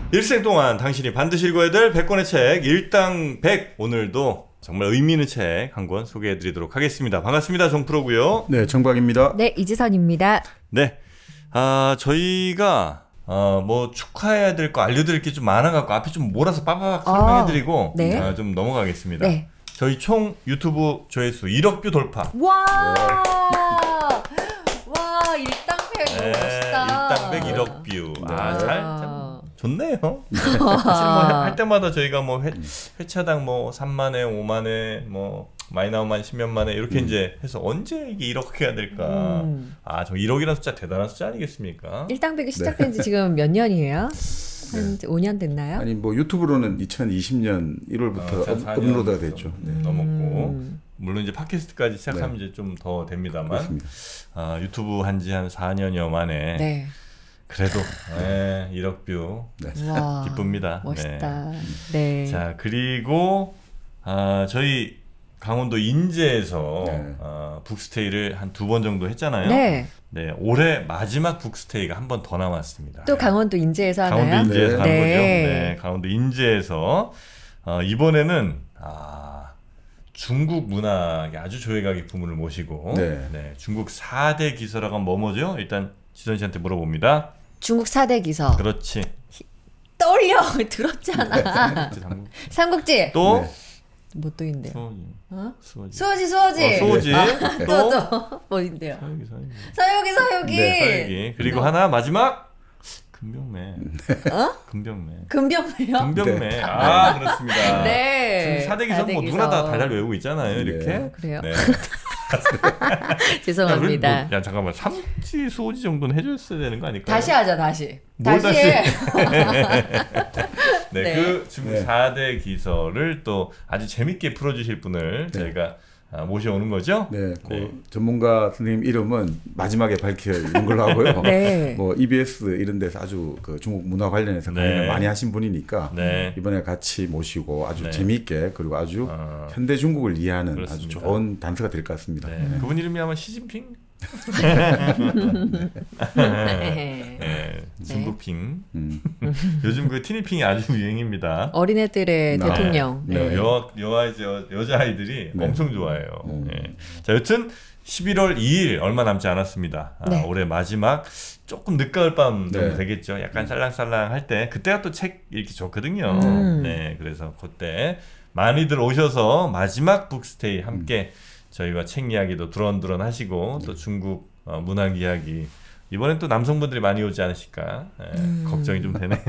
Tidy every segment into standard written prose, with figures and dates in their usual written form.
일생 동안 당신이 반드시 읽어야 될 100권의 책 일당 100 오늘도 정말 의미 있는 책 한 권 소개해드리도록 하겠습니다. 반갑습니다. 정프로고요. 네, 정박입니다. 네, 이지선입니다. 네, 저희가 뭐 축하해야 될 거 알려드릴 게 좀 많아갖고 앞에 좀 몰아서 빠바박 설명해드리고 네. 좀 넘어가겠습니다. 네. 저희 총 유튜브 조회수 1억 뷰 돌파. 와, 와, 일당백 네, 멋있다. 일당 100 1억 뷰. 아. 참 좋네요. 사실 뭐 할 때마다 저희가 뭐 회차당 뭐 3만회, 5만회, 뭐 많이 나오면 10몇만회 이렇게 이제 해서 언제 이게 1억 해야 될까? 저 1억이라는 숫자 대단한 숫자 아니겠습니까? 일당백이 시작된 지 지금 몇 년이에요? 한 5년 됐나요? 아니 뭐 유튜브로는 2020년 1월부터 업로드가 됐죠. 네. 넘었고 물론 이제 팟캐스트까지 시작하면 이제 좀 더 됩니다만 그렇습니다. 유튜브 한지 한 4년여 만에 네. 그래도 1억 뷰 와, 기쁩니다. 멋있다. 네. 자, 그리고 저희 강원도 인제에서 북스테이를 한 2번 정도 했잖아요. 네. 네, 올해 마지막 북스테이가 한 번 더 남았습니다. 또 강원도 인제에서 하나요? 강원도 인제에서 네. 하는 네. 거죠. 네, 강원도 인제에서 이번에는 중국 문학의 아주 조예가기 부문을 모시고 네. 중국 4대 기서라고 하면 뭐죠? 일단 지선 씨한테 물어봅니다. 중국 4대 기서. 그렇지. 떠올려. 들었잖아. 삼국지. 또 네. 뭐 또 있는데요? 수호지. 수호지. 또 뭐 있는데요? 서유기. 서유기. 네, 서유기. 그리고 하나 마지막 금병매. 금병매요? 금병매. 네. 그렇습니다. 네. 중국 4대 기서는 뭐 누구나 다 달달 외우고 있잖아요. 이렇게. 그래요? 네. 죄송합니다. 야, 잠깐만. 삼지 수호지 정도는 해줬어야 되는 거 아닐까요? 다시 하자, 다시. 뭘 다시 해. 네, 그 중국 4대 기서를 또 아주 재밌게 풀어주실 분을 저희가 모셔오는 거죠? 네, 그 전문가 선생님 이름은 마지막에 밝혀있는 걸로 하고요. 네. 뭐 EBS 이런 데서 아주 그 중국 문화 관련해서 강의를 많이 하신 분이니까 이번에 같이 모시고 아주 재미있게 그리고 아주 현대 중국을 이해하는 그렇습니다. 아주 좋은 단서가 될 것 같습니다. 네. 그분 이름이 아마 시진핑? 진부핑. 요즘 그 티니핑이 아주 유행입니다. 어린애들의 대통령. 네. 여자아이들이 엄청 좋아해요. 자, 여튼 11월 2일 얼마 남지 않았습니다. 올해 마지막 조금 늦가을 밤 정도 되겠죠. 약간 살랑살랑 할 때 그때가 또 책 읽기 좋거든요. 네, 그래서 그때 많이들 오셔서 마지막 북스테이 함께 저희가 책 이야기도 두런두런 하시고 또 중국 문학 이야기 이번엔 또 남성분들이 많이 오지 않으실까 걱정이 좀 되네요.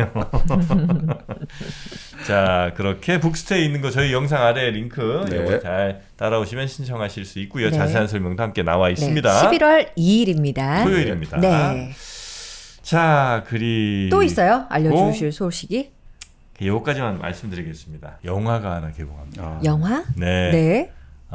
자, 그렇게 북스테이 있는 거 저희 영상 아래 링크 이거 잘 따라오시면 신청하실 수 있고요. 자세한 설명도 함께 나와 있습니다. 11월 2일입니다. 토요일입니다. 네. 자, 그리고 또 있어요? 알려주실 소식이? 요거까지만 말씀드리겠습니다. 영화가 하나 개봉합니다. 영화? 네.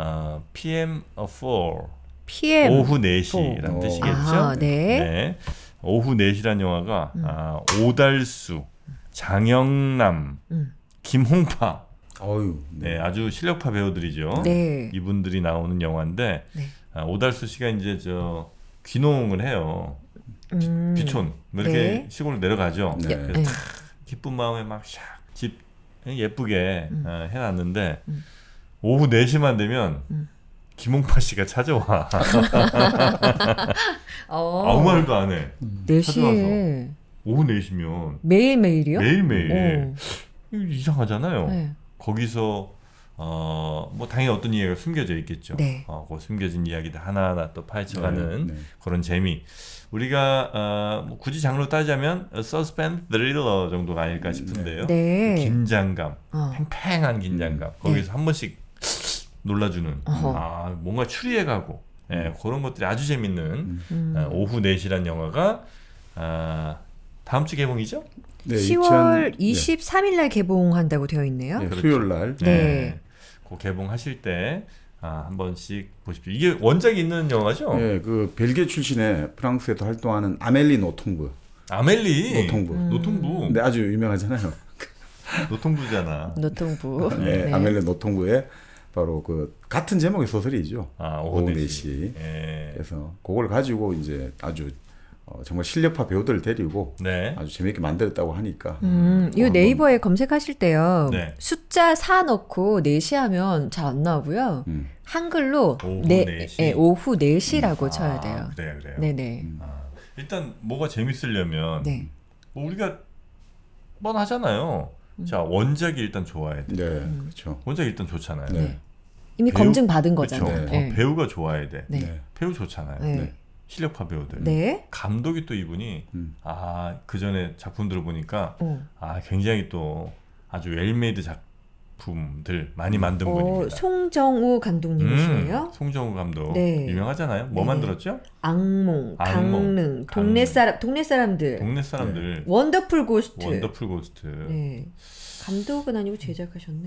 PM4 PM 오후 4시라는 뜻이겠죠? 네. 오후 4시라는 영화가 오달수, 장영남, 김홍파 네, 아주 실력파 배우들이죠. 네. 이분들이 나오는 영화인데 오달수 씨가 이제 귀농을 해요. 귀촌 이렇게 시골로 내려가죠. 그래서 기쁜 마음에 막 집 예쁘게 해놨는데 오후 4시만 되면 김홍파 씨가 찾아와. 아무 말도 안 해. 4시에 오후 4시면 매일매일이요? 매일매일. 이상하잖아요. 거기서 뭐 당연히 어떤 이야기가 숨겨져 있겠죠. 그 숨겨진 이야기들 하나하나 또 파헤쳐가는 그런 재미. 우리가 뭐 굳이 장르로 따지자면 서스펜스 드릴러 정도가 아닐까 싶은데요. 긴장감, 팽팽한 긴장감. 거기서 한 번씩 놀라주는 뭔가 추리해가고 그런 것들이 아주 재밌는 오후 4시란 영화가 다음 주 개봉이죠? 네, 10월 23일 날 개봉한다고 되어 있네요. 네, 수요일 날. 그 개봉하실 때 한 번씩 보십시오. 이게 원작이 있는 영화죠? 네, 그 벨기에 출신의 프랑스에서 활동하는 아멜리 노통부. 노통부. 네, 아주 유명하잖아요. 노통부잖아. 노통부. 네, 아멜리 노통부의 바로 그 같은 제목의 소설이죠. 오후 4시. 그래서 그걸 가지고 이제 아주 정말 실력파 배우들을 데리고 네. 아주 재미있게 만들었다고 하니까. 이거 네이버에 검색하실 때요. 네. 숫자 4 넣고 4시 하면 잘 안 나오고요. 한글로 오후 4시라고 쳐야 돼요. 그래요. 네네. 일단 뭐가 재밌으려면 네. 뭐 우리가 뻔하잖아요. 자, 원작이 일단 좋아야 돼. 네, 그렇죠. 원작이 일단 좋잖아요. 네. 이미 검증 받은 거잖아요. 네. 배우가 좋아야 돼. 네. 배우 좋잖아요. 네. 실력파 배우들. 네. 감독이 또 이분이 그 전에 작품들을 보니까 굉장히 또 아주 웰메이드 작품들 많이 만든 분입니다. 송정우 감독님이시네요. 송정우 감독 네. 유명하잖아요. 뭐 만들었죠? 악몽, 강릉, 동네 사람들. 네. 원더풀 고스트. 네. 감독은 아니고 제작하셨네.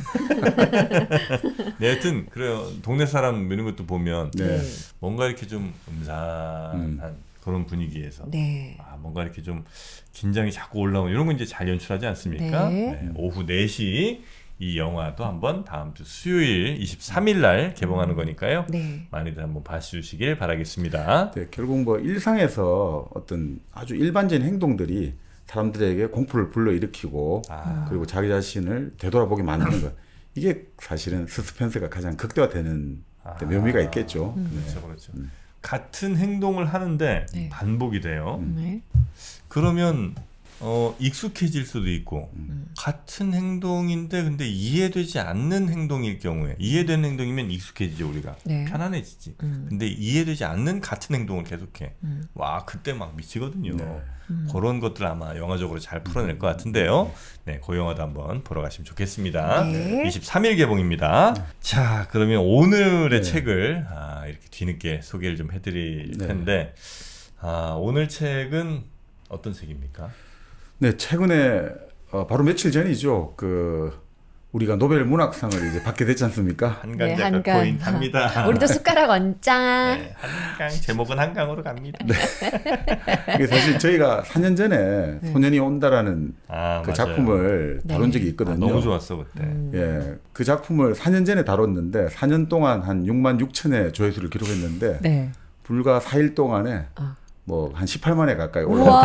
네, 하여튼 그래요. 동네 사람 이런 것도 보면 뭔가 이렇게 좀 음산한 그런 분위기에서 뭔가 이렇게 좀 긴장이 자꾸 올라오는 이런 거 이제 잘 연출하지 않습니까? 네. 오후 4시 이 영화도 한번 다음 주 수요일 23일 날 개봉하는 거니까요. 많이들 한번 봐주시길 바라겠습니다. 네, 결국 뭐 일상에서 어떤 아주 일반적인 행동들이 사람들에게 공포를 불러일으키고 그리고 자기 자신을 되돌아보게 만드는 것. 이게 사실은 서스펜스가 가장 극대화되는 묘미가 있겠죠. 그렇죠. 같은 행동을 하는데 반복이 돼요. 그러면 익숙해질 수도 있고 같은 행동인데 근데 이해되지 않는 행동일 경우에 이해되는 행동이면 익숙해지죠 우리가 편안해지지. 근데 이해되지 않는 같은 행동을 계속해. 와 그때 막 미치거든요. 그런 것들 아마 영화적으로 잘 풀어낼 것 같은데요. 네, 그 영화도 한번 보러 가시면 좋겠습니다. 23일 개봉입니다. 자, 그러면 오늘의 책을 이렇게 뒤늦게 소개를 좀 해드릴 텐데 오늘 책은 어떤 책입니까? 네, 최근에 바로 며칠 전이죠. 우리가 노벨 문학상을 이제 받게 됐지 않습니까? 한강 작가 포인트합니다. 우리도 숟가락 얹자. 네, 한강 제목은 한강으로 갑니다. 네. 이게 사실 저희가 4년 전에 소년이 온다라는 그 작품을 다룬 적이 있거든요. 너무 좋았어 그때. 예, 그 작품을 4년 전에 다뤘는데 4년 동안 한 6만 6천의 조회수를 기록했는데 불과 4일 동안에 뭐 한 18만에 가까이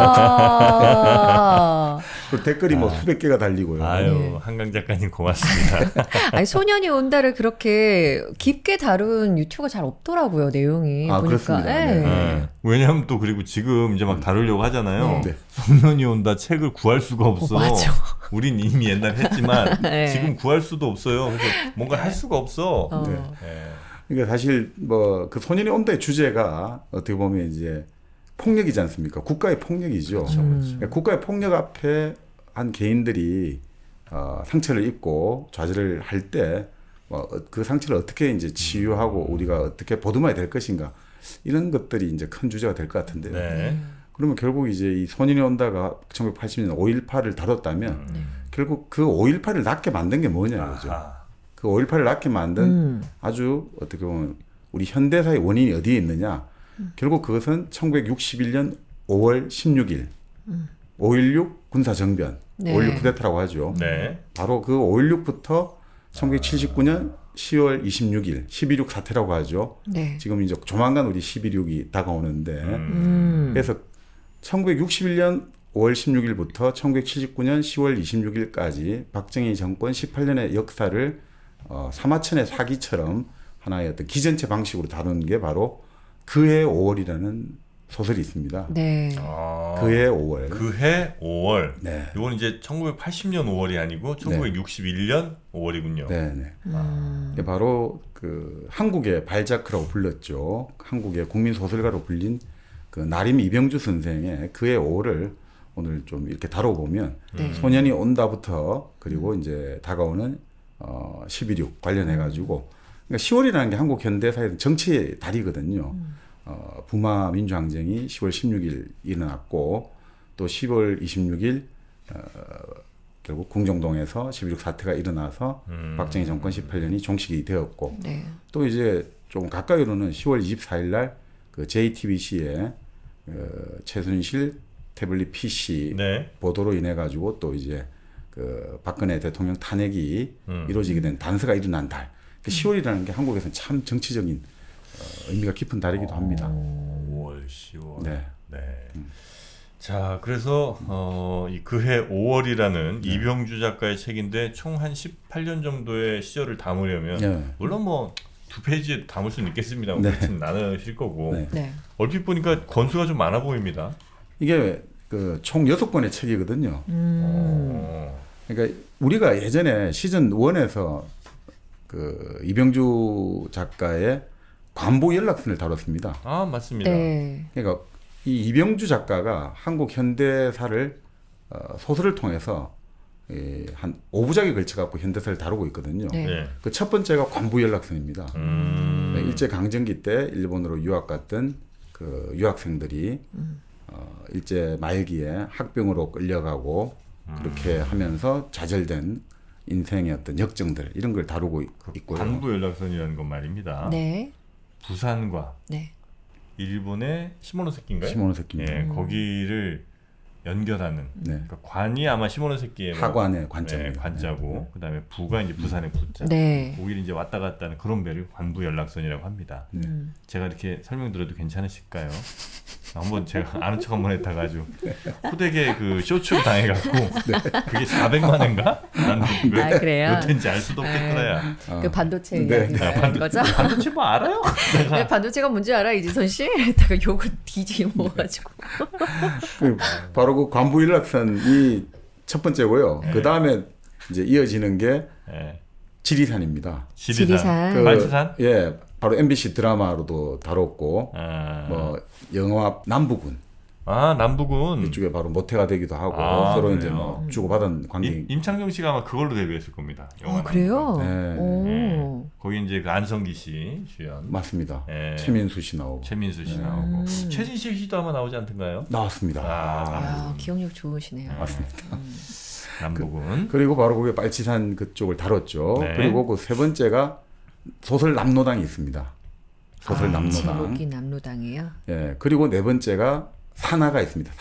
올라왔다. 그 댓글이 뭐 수백 개가 달리고요. 아유, 한강 작가님 고맙습니다. 아니, 소년이 온다를 그렇게 깊게 다룬 유튜브가 잘 없더라고요, 내용이. 보니까. 그렇습니다. 왜냐하면 또 그리고 지금 이제 막 다루려고 하잖아요. 소년이 온다 책을 구할 수가 없어. 맞아. 우린 이미 옛날에 했지만 지금 구할 수도 없어요. 그래서 뭔가 할 수가 없어. 그러니까 사실 뭐 그 소년이 온다의 주제가 어떻게 보면 이제 폭력이지 않습니까? 국가의 폭력이죠. 그렇죠. 국가의 폭력 앞에 한 개인들이 상처를 입고 좌절을 할 때 그 상처를 어떻게 이제 치유하고 우리가 어떻게 보듬어야 될 것인가 이런 것들이 이제 큰 주제가 될 것 같은데요. 그러면 결국 이제 이 소년이 온다가 1980년 5.18을 다뤘다면 결국 그 5.18을 낫게 만든 게 뭐냐죠. 그 5.18을 낫게 만든 아주 어떻게 보면 우리 현대사의 원인이 어디에 있느냐. 결국 그것은 1961년 5월 16일 5.16 군사정변 5.16 쿠데타라고 하죠. 바로 그 5.16부터 1979년 10월 26일 12.6 사태라고 하죠. 지금 이제 조만간 우리 12.6이 다가오는데 그래서 1961년 5월 16일부터 1979년 10월 26일까지 박정희 정권 18년의 역사를 사마천의 사기처럼 하나의 어떤 기전체 방식으로 다루는 게 바로 그해 5월이라는 소설이 있습니다. 그해 5월. 그해 5월. 이건 이제 1980년 5월이 아니고 1961년 5월이군요. 바로 그 한국의 발자크라고 불렸죠. 한국의 국민 소설가로 불린 그 나림 이병주 선생의 그해 5월을 오늘 좀 이렇게 다뤄보면 소년이 온다부터 그리고 이제 다가오는 11.6 관련해가지고 그러니까 10월이라는 게 한국 현대사의 정치의 달이거든요. 부마 민주항쟁이 10월 16일 일어났고 또 10월 26일 결국 궁정동에서 11.6 사태가 일어나서 박정희 정권 18년이 종식이 되었고 또 이제 좀 가까이로는 10월 24일 날 그 JTBC의 최순실 태블릿 PC 보도로 인해 가지고 또 이제 그 박근혜 대통령 탄핵이 이루어지게 된 단서가 일어난 달. 10월이라는 게 한국에서는 참 정치적인 의미가 깊은 달이기도 합니다. 5월, 10월. 네. 자, 그래서 이 그해 5월이라는 이병주 작가의 책인데 총 한 18년 정도의 시절을 담으려면 물론 뭐 2페이지에 담을 수는 있겠습니다. 그렇지는 않으실 거고 얼핏 보니까 권수가 좀 많아 보입니다. 이게 그 총 6권의 책이거든요. 그러니까 우리가 예전에 시즌 1에서 그 이병주 작가의 관보 연락선을 다뤘습니다. 아, 맞습니다. 그러니까 이 이병주 작가가 한국 현대사를 소설을 통해서 한 5부작에 걸쳐갖고 현대사를 다루고 있거든요. 그 첫 번째가 관부 연락선입니다. 일제 강점기 때 일본으로 유학 갔던 그 유학생들이 일제 말기에 학병으로 끌려가고 그렇게 하면서 좌절된 인생의 어떤 역정들 이런 걸 다루고 있고요. 관부 연락선이라는 건 말입니다. 부산과 일본의 시모노세키인가요? 시모노세키입니다. 거기를 연결하는 그러니까 관이 아마 시모노세키의 하관의 관자입니다. 관자고 그다음에 부가 이제 부산의 부자. 거기를 이제 왔다 갔다 하는 그런 배를 관부 연락선이라고 합니다. 제가 이렇게 설명드려도 괜찮으실까요? 한번 제가 아는 척 한번 했다가 아주 호되게 그 쇼츠를 당해갖고 그게 400만 원인가? 나는 그래요? 몇 회인지 알 수도 없겠더라야. 그 반도체 이야기하는 거죠? 반도체 뭐 알아요? 반도체가 뭔지 알아 이지선 씨? 다가 욕을 뒤집어가지고. 바로 그 관부 연락선이 첫 번째고요. 그 다음에 이제 이어지는 게 지리산입니다. 지리산. 말치산? 바로 MBC 드라마로도 다뤘고 뭐 영화 남부군. 남부군. 이쪽에 바로 모태가 되기도 하고 서로 그래요? 이제 뭐 주고받은 관계. 임창정 씨가 아마 그걸로 데뷔했을 겁니다. 영화 그래요? 거기 이제 그 안성기 씨 주연. 맞습니다. 최민수 씨 나오고. 나오고. 최진실 씨도 아마 나오지 않던가요? 나왔습니다. 기억력 좋으시네요. 맞습니다. 남부군. 그리고 바로 거기 빨치산 그쪽을 다뤘죠. 그리고 그 세 번째가 소설 남로당이 있습니다. 소설 남로당. 제목이 남로당이에요? 그리고 네 번째가 산하가 있습니다.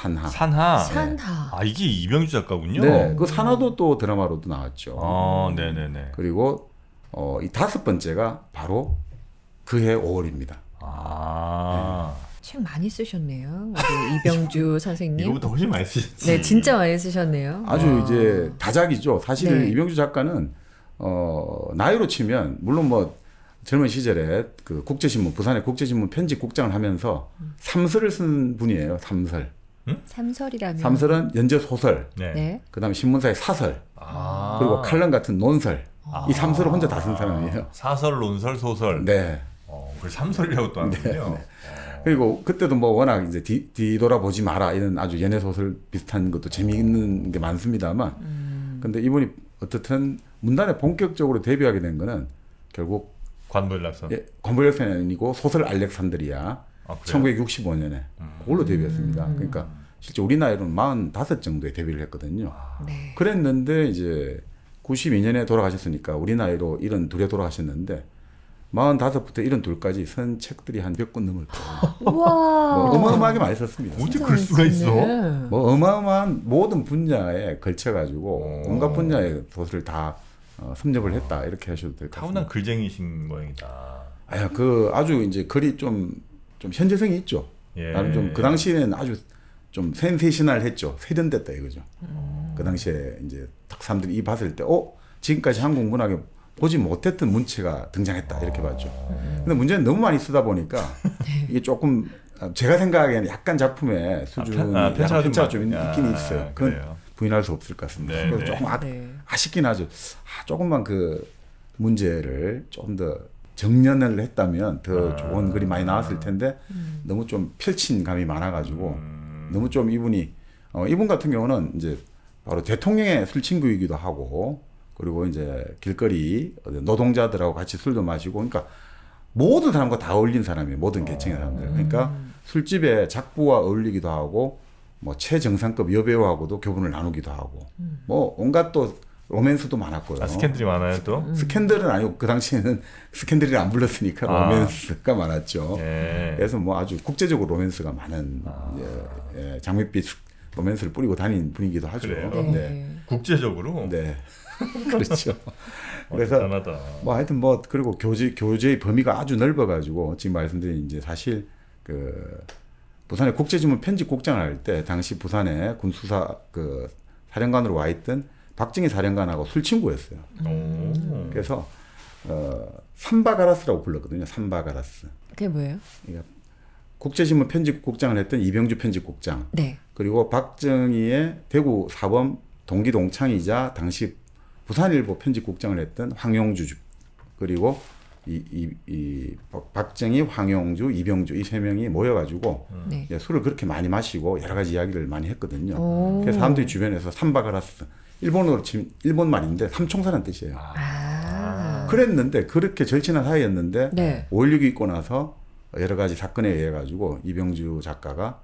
산하. 이게 이병주 작가군요. 네, 그 산하도 또 드라마로도 나왔죠. 네네네. 그리고 이 다섯 번째가 바로 그해 5월입니다. 책 많이 쓰셨네요. 우리 이병주 선생님. 이거보다 훨씬 많이 쓰셨지. 네, 진짜 많이 쓰셨네요. 아주 이제 다작이죠. 사실 이병주 작가는 나이로 치면 물론 뭐 젊은 시절에 그 국제신문 부산의 국제신문 편집국장을 하면서 삼설을 쓴 분이에요. 삼설. 삼설이라면? 삼설은 연재 소설. 그다음에 신문사의 사설. 그리고 칼럼 같은 논설. 이 삼설을 혼자 다 쓴 사람이에요. 사설, 논설, 소설. 네. 그걸 삼설이라고 또 하는군요. 그리고 그때도 뭐 워낙 이제 뒤돌아보지 마라 이런 아주 연애 소설 비슷한 것도 재미있는 게 많습니다만, 근데 이분이 어떻든 문단에 본격적으로 데뷔하게 된 거는 결국 관부연락선. 관부연락선이 아니고 소설 알렉산드리아 1965년에 그걸로 데뷔했습니다. 그러니까 실제 우리 나이로는 45 정도에 데뷔를 했거든요. 그랬는데 이제 92년에 돌아가셨으니까 우리 나이로 72에 돌아가셨는데 45부터 72까지 쓴 책들이 한 100권 넘을 거예요. 뭐 어마어마하게 많이 썼습니다. 어떻게 그럴 수가 있어? 뭐 어마어마한 모든 분야에 걸쳐가지고 온갖 분야의 소설을 다 섭렵을 했다 이렇게 하셔도 될 것 같습니다. 타고난 글쟁이신 모양이다. 아주 이제 글이 좀 현재성이 있죠. 나름 좀 그 당시에는 아주 좀 센세이셔널했죠. 세련됐다 이거죠. 그 당시에 이제 딱 사람들이 이 봤을 때, 지금까지 한국 문학에 보지 못했던 문체가 등장했다 이렇게 봤죠. 근데 문제는 너무 많이 쓰다 보니까 이게 조금 제가 생각하기에는 약간 작품의 수준이 편차가 좀 있긴 있어요. 그건 부인할 수 없을 것 같습니다. 그래서 조금 아쉽긴 하죠. 조금만 그 문제를 조금 더 정연을 했다면 더 좋은 글이 많이 나왔을 텐데 너무 좀 펼친 감이 많아가지고 너무 좀 이분 같은 경우는 이제 바로 대통령의 술친구이기도 하고 그리고 이제 길거리 노동자들하고 같이 술도 마시고 그러니까 모든 사람과 다 어울린 사람이에요. 모든 계층의 사람들. 그러니까 술집에 작부와 어울리기도 하고 뭐 최정상급 여배우하고도 교분을 나누기도 하고 뭐 온갖 또 로맨스도 많았고요. 스캔들이 많아요 또? 스캔들은 아니고 그 당시에는 스캔들이 안 불렀으니까 로맨스가 많았죠. 그래서 뭐 아주 국제적으로 로맨스가 많은 장밋빛 로맨스를 뿌리고 다닌 분이기도 하죠. 국제적으로? 네. 그렇죠. 그래서 대단하다. 뭐 하여튼 뭐 그리고 교제의 범위가 아주 넓어가지고 지금 말씀드린 이제 사실 그 부산에 국제신문 편집국장을 할 때 당시 부산에 군수사 그 사령관으로 와 있던 박정희 사령관하고 술 친구였어요. 그래서 삼바가라스라고 불렀거든요. 삼바가라스. 그게 뭐예요? 그러니까 국제신문 편집국장을 했던 이병주 편집국장. 네. 그리고 박정희의 대구 사범 동기 동창이자 당시 부산일보 편집국장을 했던 황용주. 그리고 박정희, 황용주, 이병주 이 세 명이 모여가지고 네. 술을 그렇게 많이 마시고 여러 가지 이야기를 많이 했거든요. 그래서 사람들이 주변에서 삼바가라스, 일본어로 치면 일본 말인데 삼총사라는 뜻이에요. 그랬는데 그렇게 절친한 사이였는데 네. 5.16이 있고 나서 여러 가지 사건에 의해 가지고 이병주 작가가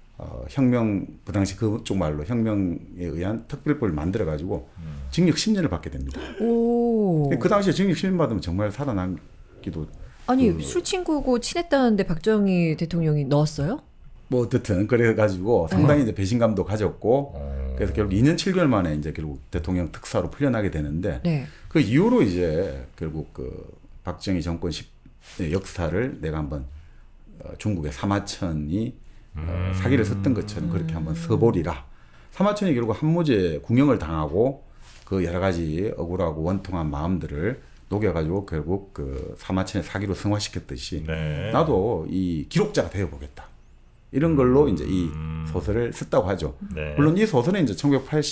혁명 그 당시 그쪽 말로 혁명에 의한 특별법을 만들어 가지고 징역 10년을 받게 됩니다. 오. 그 당시에 징역 10년 받으면 정말 살아남기도 아니 술 친구고 친했다는데 박정희 대통령이 넣었어요? 뭐 어쨌든 그래 가지고 상당히 이제 배신감도 가졌고 그래서 결국 2년 7개월 만에 이제 결국 대통령 특사로 풀려나게 되는데 네. 그 이후로 이제 결국 그 박정희 정권 역사를 내가 한번 중국의 사마천이 사기를 썼던 것처럼 그렇게 한번 써보리라. 사마천이 결국 한무제 궁형을 당하고 그 여러 가지 억울하고 원통한 마음들을 녹여가지고 결국 그 사마천의 사기로 승화시켰듯이 네. 나도 이 기록자가 되어보겠다. 이런 걸로 이제 이 소설을 썼다고 하죠. 네. 물론 이 소설은 이제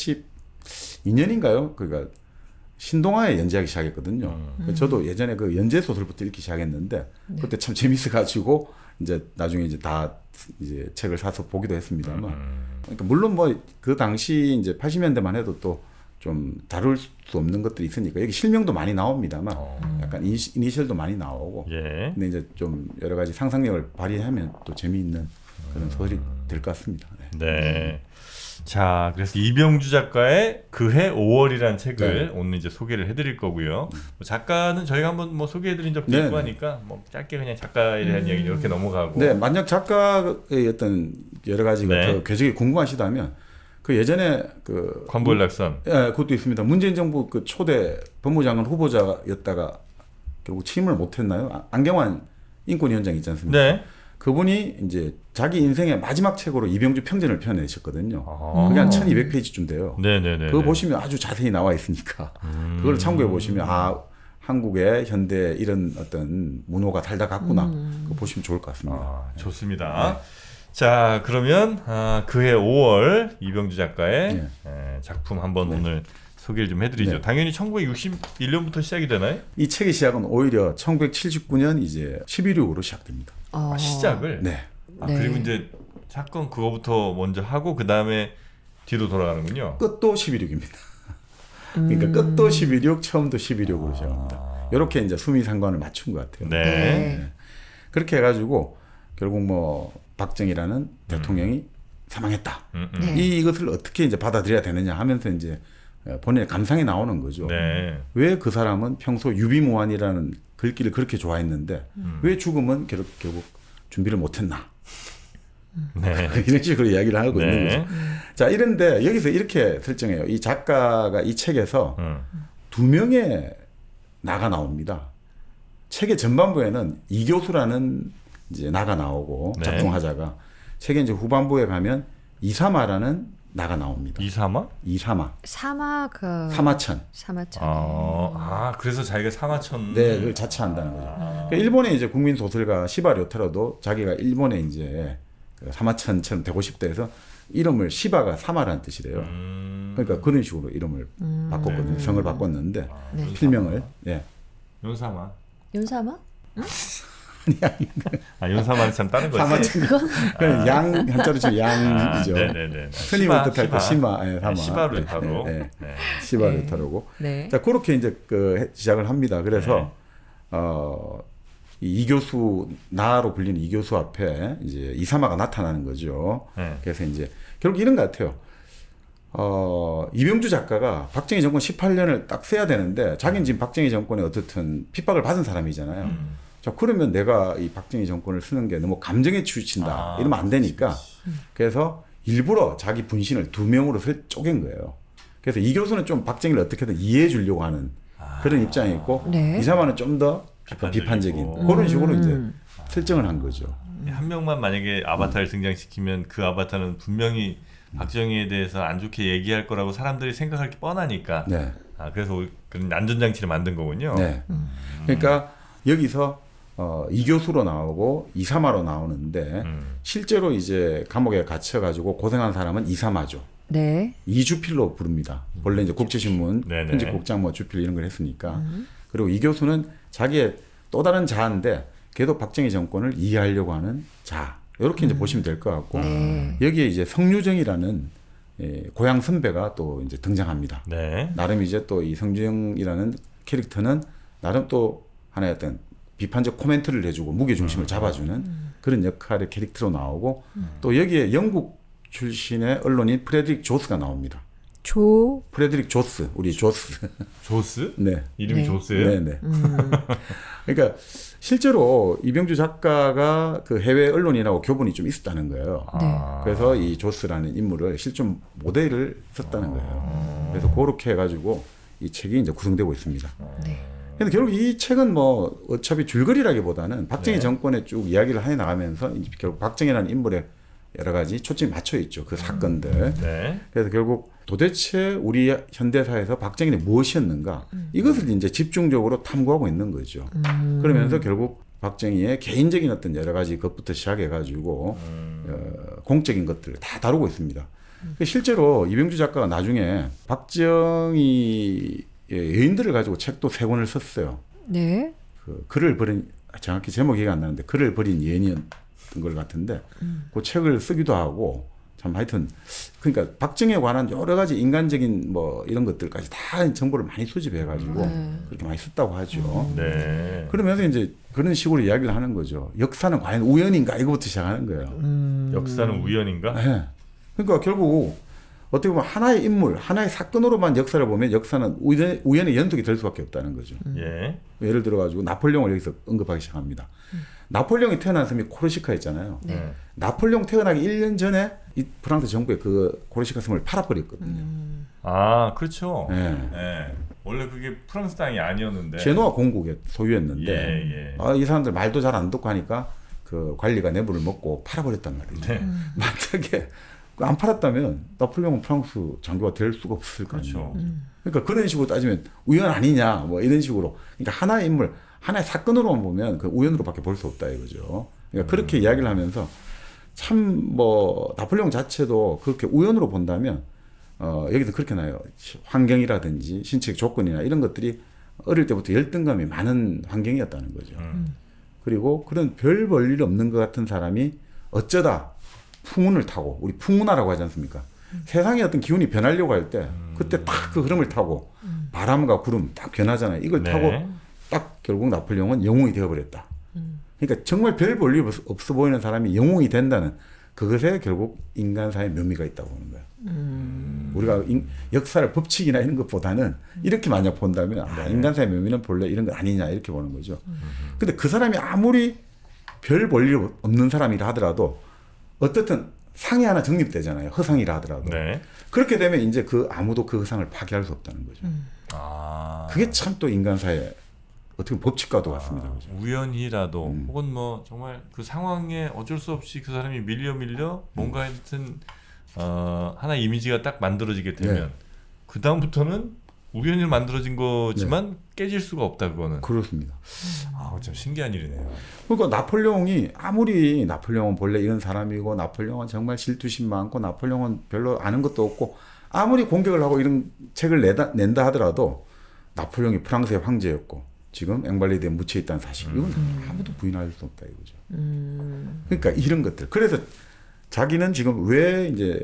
1982년인가요? 그러니까 신동아에 연재하기 시작했거든요. 저도 예전에 그 연재 소설부터 읽기 시작했는데 네. 그때 참 재밌어가지고 이제 나중에 이제 다 이제 책을 사서 보기도 했습니다만. 그러니까 물론 뭐 그 당시 이제 80년대만 해도 또 좀 다룰 수 없는 것들이 있으니까 여기 실명도 많이 나옵니다만 약간 이니셜도 많이 나오고. 예. 근데 이제 좀 여러 가지 상상력을 발휘하면 또 재미있는 그런 소설이 될 것 같습니다. 네. 네. 자, 그래서 이병주 작가의 그해 5월이라는 책을 네. 오늘 이제 소개를 해드릴 거고요. 뭐 작가는 저희가 한번 뭐 소개해드린 적도 있고 하니까 뭐 짧게 그냥 작가에 대한 이야기 이렇게 넘어가고. 네, 만약 작가의 어떤 여러 가지가 네. 더 궤적이 궁금하시다면 그 예전에 그 관부연락선, 예, 그것도 있습니다. 문재인 정부 그 초대 법무장관 후보자였다가 결국 취임을 못했나요? 안경환 인권위원장 있지 않습니까? 네. 그분이 이제 자기 인생의 마지막 책으로 이병주 평전을 펴내셨거든요. 그게 한 1200페이지쯤 돼요. 네네네. 그거 보시면 아주 자세히 나와 있으니까 그걸 참고해 보시면 아 한국의 현대 이런 어떤 문호가 달다 갔구나. 그거 보시면 좋을 것 같습니다. 아, 좋습니다. 네. 자 그러면 그해 5월 이병주 작가의 작품 한번 네. 오늘 소개를 좀 해드리죠. 네. 당연히 1961년부터 시작이 되나요? 이 책의 시작은 오히려 1979년 이제 11.6으로 시작됩니다. 시작을? 네. 네. 그리고 이제 사건 그거부터 먼저 하고 그 다음에 뒤로 돌아가는군요. 끝도 11.6입니다. 그러니까 끝도 11.6, 처음도 11.6으로 시작합니다. 이렇게 이제 수미상관을 맞춘 것 같아요. 네. 네. 그렇게 해가지고 결국 뭐 박정희라는 대통령이 사망했다. 이것을 어떻게 이제 받아들여야 되느냐 하면서 이제 본인의 감상이 나오는 거죠. 네. 왜 그 사람은 평소 유비무환이라는 글귀를 그렇게 좋아했는데 왜 죽음은 결국 준비를 못했나? 네. 이런 식으로 이야기를 하고 네. 있는 거죠. 자, 이런데 여기서 이렇게 설정해요. 이 작가가 이 책에서 2명의 나가 나옵니다. 책의 전반부에는 이교수라는 이제 나가 나오고 네. 작동하자가 책의 이제 후반부에 가면 이사마라는 나가 나옵니다. 이사마? 이사마. 사마천. 사마천. 그래서 자기가 사마천. 네, 그걸 자처한다는 거죠. 그러니까 일본의 이제 국민 소설가 시바 료타로도 자기가 일본에 이제 사마천처럼 되고 싶다 해서 이름을 시바가 사마라는 뜻이래요. 그러니까 그런 식으로 이름을 바꿨거든요. 성을 바꿨는데 네. 필명을. 예. 윤사마. 윤사마? 응? 윤사마는 참 다른 거지. 그건 양 한자로 치면 양이죠. 스님을 뜻할 때 시마, 사마. 시바르타로. 시바르타로고. 네. 자, 그렇게 이제 시작을 합니다. 그래서 이 교수 나로 불리는 이 교수 앞에 이제 이사마가 나타나는 거죠. 그래서 이제 결국 이런 것 같아요. 이병주 작가가 박정희 정권 18년을 딱 써야 되는데 자기는 지금 박정희 정권에 어떻든 핍박을 받은 사람이잖아요. 자, 그러면 내가 이 박정희 정권을 쓰는 게 너무 감정에 치우친다. 이러면 안 되니까. 그래서 일부러 자기 분신을 2명으로 쪼갠 거예요. 그래서 이 교수는 좀 박정희를 어떻게든 이해해 주려고 하는 그런 입장이 있고 네. 이사마는 좀 더 비판적인 그런 식으로 이제 설정을 한 거죠. 한 명만 만약에 아바타를 등장시키면 그 아바타는 분명히 박정희에 대해서 안 좋게 얘기할 거라고 사람들이 생각할 게 뻔하니까. 네. 그래서 그런 안전장치를 만든 거군요. 네. 그러니까 여기서 이교수로 나오고 이사마로 나오는데 실제로 이제 감옥에 갇혀가지고 고생한 사람은 이사마죠. 네. 이주필로 부릅니다. 원래 이제 국제신문 편집국장 뭐 주필 이런 걸 했으니까. 그리고 이 교수는 자기의 또 다른 자아인데 걔도 박정희 정권을 이해하려고 하는 자. 이렇게 이제 보시면 될 것 같고 여기에 이제 성유정이라는 고향 선배가 또 이제 등장합니다. 네. 나름 이제 또 이 성유정이라는 캐릭터는 나름 또 하나의 어떤 비판적 코멘트를 해주고 무게 중심을 잡아주는 그런 역할의 캐릭터로 나오고 또 여기에 영국 출신의 언론인 프레드릭 조스가 나옵니다. 프레드릭 조스, 우리 조스. 조스? 네. 이름이 조스예요? 네네. 그러니까 실제로 이병주 작가가 그 해외 언론인하고 교분이 좀 있었다는 거예요. 그래서 이 조스라는 인물을 실존 모델을 썼다는 거예요. 그래서 그렇게 해가지고 이 책이 이제 구성되고 있습니다. 근데 결국 이 책은 뭐 어차피 줄거리라기보다는 박정희 정권에 쭉 이야기를 해 나가면서 결국 박정희라는 인물의 여러 가지 초점이 맞춰 있죠. 그 사건들. 그래서 결국 도대체 우리 현대사에서 박정희는 무엇이었는가 이것을 이제 집중적으로 탐구하고 있는 거죠. 그러면서 결국 박정희의 개인적인 어떤 여러 가지 것부터 시작해가지고 공적인 것들을 다 다루고 있습니다. 실제로 이병주 작가가 나중에 박정희 여인들을 가지고 책도 3권을 썼어요. 네. 그 글을 버린 정확히 제목 기억이 안 나는데 글을 버린 예언이었던 걸 같은데 그 책을 쓰기도 하고 참 하여튼 그러니까 박정희에 관한 여러 가지 인간적인 뭐 이런 것들까지 다 정보를 많이 수집해가지고 그렇게 많이 썼다고 하죠. 네. 그러면서 이제 그런 식으로 이야기를 하는 거죠. 역사는 과연 우연인가 이거부터 시작하는 거예요. 역사는 우연인가? 네. 그러니까 결국 어떻게 보면 하나의 인물, 하나의 사건으로만 역사를 보면 역사는 우연의 연속이 될 수밖에 없다는 거죠. 예를 들어가지고 나폴레옹을 여기서 언급하기 시작합니다. 나폴레옹이 태어난 섬이 코르시카 있잖아요. 네. 나폴레옹 태어나기 1년 전에 이 프랑스 정부에 그 코르시카 섬을 팔아버렸거든요. 아, 그렇죠. 네. 네. 원래 그게 프랑스 땅이 아니었는데. 제노아 공국의 소유였는데 이 사람들 말도 잘 안 듣고 하니까 그 관리가 내부를 먹고 팔아버렸단 말이죠. 만약에 안 팔았다면 나폴레옹은 프랑스 장교가 될 수가 없을 거 아니에요. 그러니까 그런 식으로 따지면 우연 아니냐 뭐 이런 식으로 그러니까 하나의 인물 하나의 사건으로만 보면 그 우연으로밖에 볼 수 없다 이거죠. 그러니까 그렇게 이야기를 하면서 참 뭐 나폴레옹 자체도 그렇게 우연으로 본다면 여기도 그렇게 나요. 환경이라든지 신체적 조건이나 이런 것들이 어릴 때부터 열등감이 많은 환경이었다는 거죠. 그리고 그런 별 볼 일 없는 것 같은 사람이 어쩌다 풍운을 타고 우리 풍운하라고 하지 않습니까? 세상의 어떤 기운이 변하려고 할 때 그때 딱 그 흐름을 타고 바람과 구름 딱 변하잖아요. 이걸 타고 딱 결국 나폴레옹은 영웅이 되어버렸다. 그러니까 정말 별 볼 일 없어 보이는 사람이 영웅이 된다는 그것에 결국 인간사의 묘미가 있다고 보는 거예요. 우리가 역사를 법칙이나 이런 것보다는 이렇게 만약 본다면 인간사의 묘미는 본래 이런 거 아니냐 이렇게 보는 거죠. 근데 그 사람이 아무리 별 볼 일 없는 사람이라 하더라도 어떻든 상이 하나 정립되잖아요. 허상이라 하더라도. 네. 그렇게 되면 이제 그 아무도 그 허상을 파괴할 수 없다는 거죠. 그게 참 또 인간사의 어떻게 보면 법칙과도 같습니다. 그렇죠? 우연이라도 혹은 뭐 정말 그 상황에 어쩔 수 없이 그 사람이 밀려 뭔가 하여튼 하나의 이미지가 딱 만들어지게 되면 그 다음부터는 우연히 만들어진 거지만 깨질 수가 없다 그거는. 그렇습니다. 참 신기한 일이네요. 그러니까 나폴레옹이 아무리 나폴레옹은 본래 이런 사람이고 나폴레옹은 정말 질투심 많고 나폴레옹은 별로 아는 것도 없고 아무리 공격을 하고 이런 책을 낸다 하더라도 나폴레옹이 프랑스의 황제였고 지금 앵발리드에 묻혀 있다는 사실 이건 아무도 부인할 수 없다 이거죠. 그러니까 이런 것들. 그래서 자기는 지금 왜 이제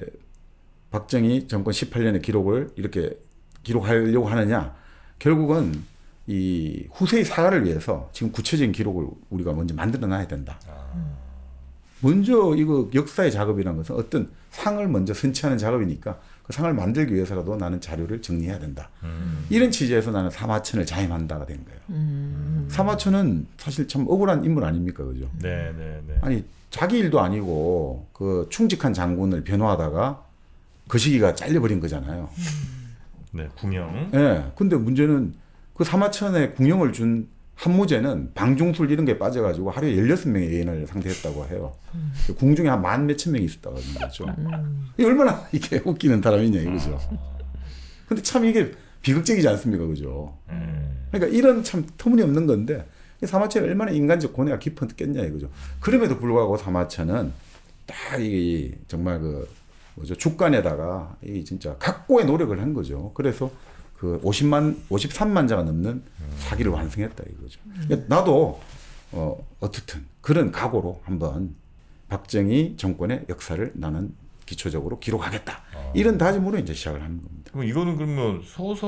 박정희 정권 18년의 기록을 이렇게 기록하려고 하느냐. 결국은 이 후세의 사과를 위해서 지금 구체적인 기록을 우리가 먼저 만들어 놔야 된다. 먼저 이거 역사의 작업이라는 것은 어떤 상을 먼저 선취하는 작업이니까 그 상을 만들기 위해서라도 나는 자료를 정리해야 된다. 이런 취지에서 나는 사마천을 자임한다가 된 거예요. 사마천은 사실 참 억울한 인물 아닙니까, 그죠? 네. 아니 자기 일도 아니고 그 충직한 장군을 변호하다가 그 시기가 잘려버린 거잖아요. 네, 궁영. 네, 근데 문제는 그 사마천에 궁영을 준 한무제는 방중술 이런 게 빠져가지고 하루에 16명의 여인을 상대했다고 해요. 궁중에 한 만 몇천 명이 있었다고 하는 거죠. 이게 얼마나 이게 웃기는 사람이냐 이거죠. 근데 참 이게 비극적이지 않습니까? 그죠? 그러니까 이런 참 터무니없는 건데 사마천이 얼마나 인간적 고뇌가 깊었겠냐 이거죠. 그럼에도 불구하고 사마천은 딱 이 정말 그 뭐죠? 죽간에다가 이 진짜 각고의 노력을 한 거죠. 그래서 그 53만 자가 넘는 사기를 완성했다 이거죠. 나도 어떻든 그런 각오로 한번 박정희 정권의 역사를 나는 기초적으로 기록하겠다. 이런 다짐으로 이제 시작을 하는 겁니다. 그럼 이거는 그러면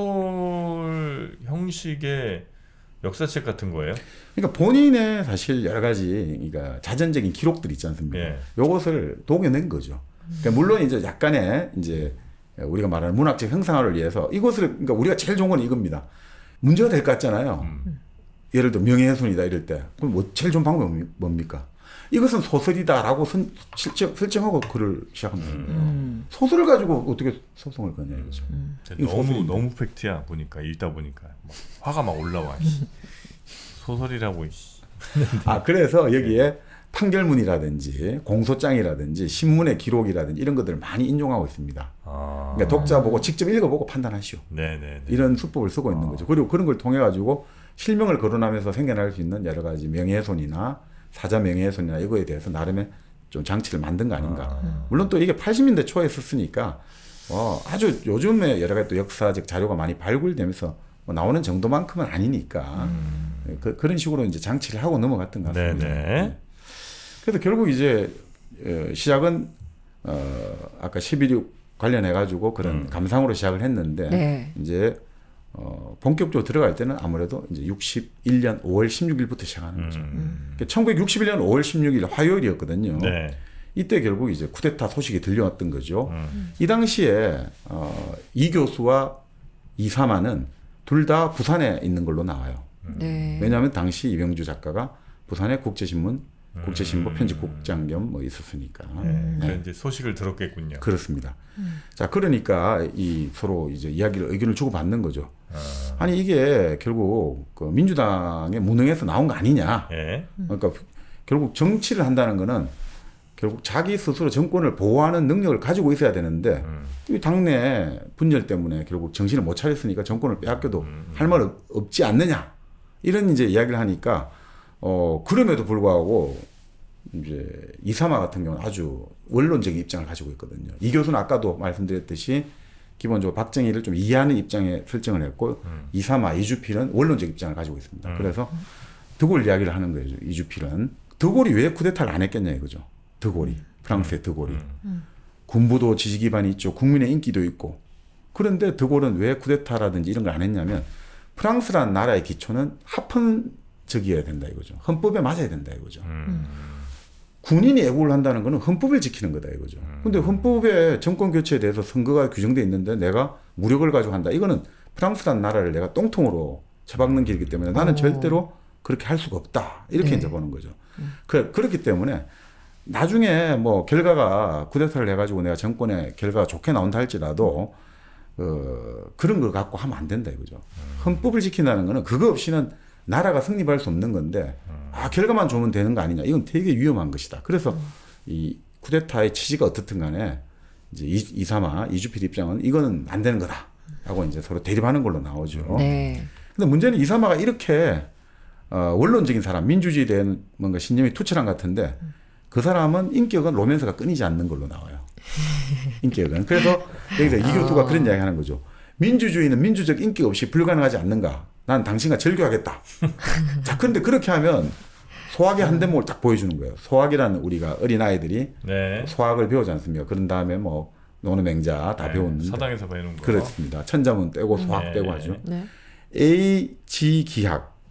소설 형식의 역사책 같은 거예요? 그러니까 본인의 사실 여러 가지 그러니까 자전적인 기록들 있지 않습니까? 예. 요것을 녹여낸 거죠. 그러니까 물론 이제 약간의 이제 우리가 말하는 문학적 형상화를 위해서 이것을 그러니까 우리가 제일 좋은 건 이겁니다. 문제가 될 것 같잖아요. 예를 들어 명예훼손이다 이럴 때 그럼 뭐 제일 좋은 방법이 뭡니까? 이것은 소설이다라고 설정하고 글을 시작합니다. 소설을 가지고 어떻게 소송을 거냐 이거죠. 너무 팩트야 보니까 읽다 보니까 막 화가 막 올라와. 소설이라고. 그래서 여기에 판결문이라든지 공소장이라든지 신문의 기록이라든지 이런 것들을 많이 인용하고 있습니다. 그러니까 독자 보고 직접 읽어보고 판단하시오. 네네네. 이런 수법을 쓰고 있는 거죠. 그리고 그런 걸 통해 가지고 실명을 거론하면서 생겨날 수 있는 여러 가지 명예훼손이나 사자 명예훼손이나 이거에 대해서 나름의 좀 장치를 만든 거 아닌가. 물론 또 이게 80년대 초에 썼으니까 아주 요즘에 여러 가지 또 역사적 자료가 많이 발굴되면서 나오는 정도만큼은 아니니까 그런 식으로 이제 장치를 하고 넘어갔던 것 같습니다. 네네. 그래서 결국 이제 시작은 아까 11.6 관련해 가지고 그런 감상으로 시작을 했는데 네. 이제 본격적으로 들어갈 때는 아무래도 이제 61년 5월 16일부터 시작하는 거죠. 1961년 5월 16일 화요일이었거든요. 네. 이때 결국 이제 쿠데타 소식이 들려왔던 거죠. 이 당시에 이 교수와 이사마는 둘 다 부산에 있는 걸로 나와요. 네. 왜냐하면 당시 이병주 작가가 부산의 국제신문, 국제신보 편집국장 겸 뭐 있었으니까. 네. 이제 소식을 들었겠군요. 그렇습니다. 자, 그러니까 이 서로 이제 이야기를 의견을 주고 받는 거죠. 아니 이게 결국 그 민주당의 무능에서 나온 거 아니냐. 예. 그러니까 결국 정치를 한다는 거는 결국 자기 스스로 정권을 보호하는 능력을 가지고 있어야 되는데 이 당내 분열 때문에 결국 정신을 못 차렸으니까 정권을 빼앗겨도 할 말 없지 않느냐. 이런 이제 이야기를 하니까 그럼에도 불구하고 이제 이사마 같은 경우는 아주 원론적인 입장을 가지고 있거든요. 이 교수는 아까도 말씀드렸듯이 기본적으로 박정희를 좀 이해하는 입장에 설정을 했고 이사마, 이주필은 원론적 입장을 가지고 있습니다. 그래서 드골 이야기를 하는 거예요. 이주필은. 드골이 왜 쿠데타를 안 했겠냐 이거죠. 드골이. 프랑스의 드골이. 군부도 지지 기반이 있죠. 국민의 인기도 있고. 그런데 드골은 왜 쿠데타라든지 이런 걸 안 했냐면 프랑스라는 나라의 기초는 합헌적이어야 된다 이거죠. 헌법에 맞아야 된다 이거죠. 군인이 애국을 한다는 것은 헌법을 지키는 거다 이거죠. 근데 헌법에 정권 교체에 대해서 선거가 규정돼 있는데 내가 무력을 가지고 한다. 이거는 프랑스라는 나라를 내가 똥통으로 쳐박는 길이기 때문에 나는 절대로 그렇게 할 수가 없다. 이렇게 이제 보는 거죠. 그렇기 때문에 나중에 뭐 결과가 쿠데타를 해가지고 내가 정권의 결과가 좋게 나온다 할지라도 그런 걸 갖고 하면 안 된다 이거죠. 헌법을 지킨다는 거는 그거 없이는 나라가 승리할 수 없는 건데 결과만 좋으면 되는 거 아니냐. 이건 되게 위험한 것이다. 그래서 이 쿠데타의 취지가 어떻든 간에 이제 이사마, 이주필 입장은 이거는 안 되는 거다라고 이제 서로 대립하는 걸로 나오죠. 네. 근데 문제는 이사마가 이렇게 원론적인 사람, 민주주의에 대한 뭔가 신념이 투철한 것 같은데 그 사람은 인격은 로맨스가 끊이지 않는 걸로 나와요. 인격은. 그래서 여기서 이 교수가 그런 이야기 하는 거죠. 민주주의는 민주적 인격 없이 불가능하지 않는가. 난 당신과 절교하겠다. 자, 그런데 그렇게 하면 소학의 한 대목을 딱 보여주는 거예요. 소학이라는 우리가 어린아이들이 네. 소학을 배우지 않습니까? 그런 다음에 뭐 노노맹자 다 배우는데. 서당에서 배우는 거. 그렇습니다. 천자문 빼고 소학 빼고 하죠. 네. AG기학.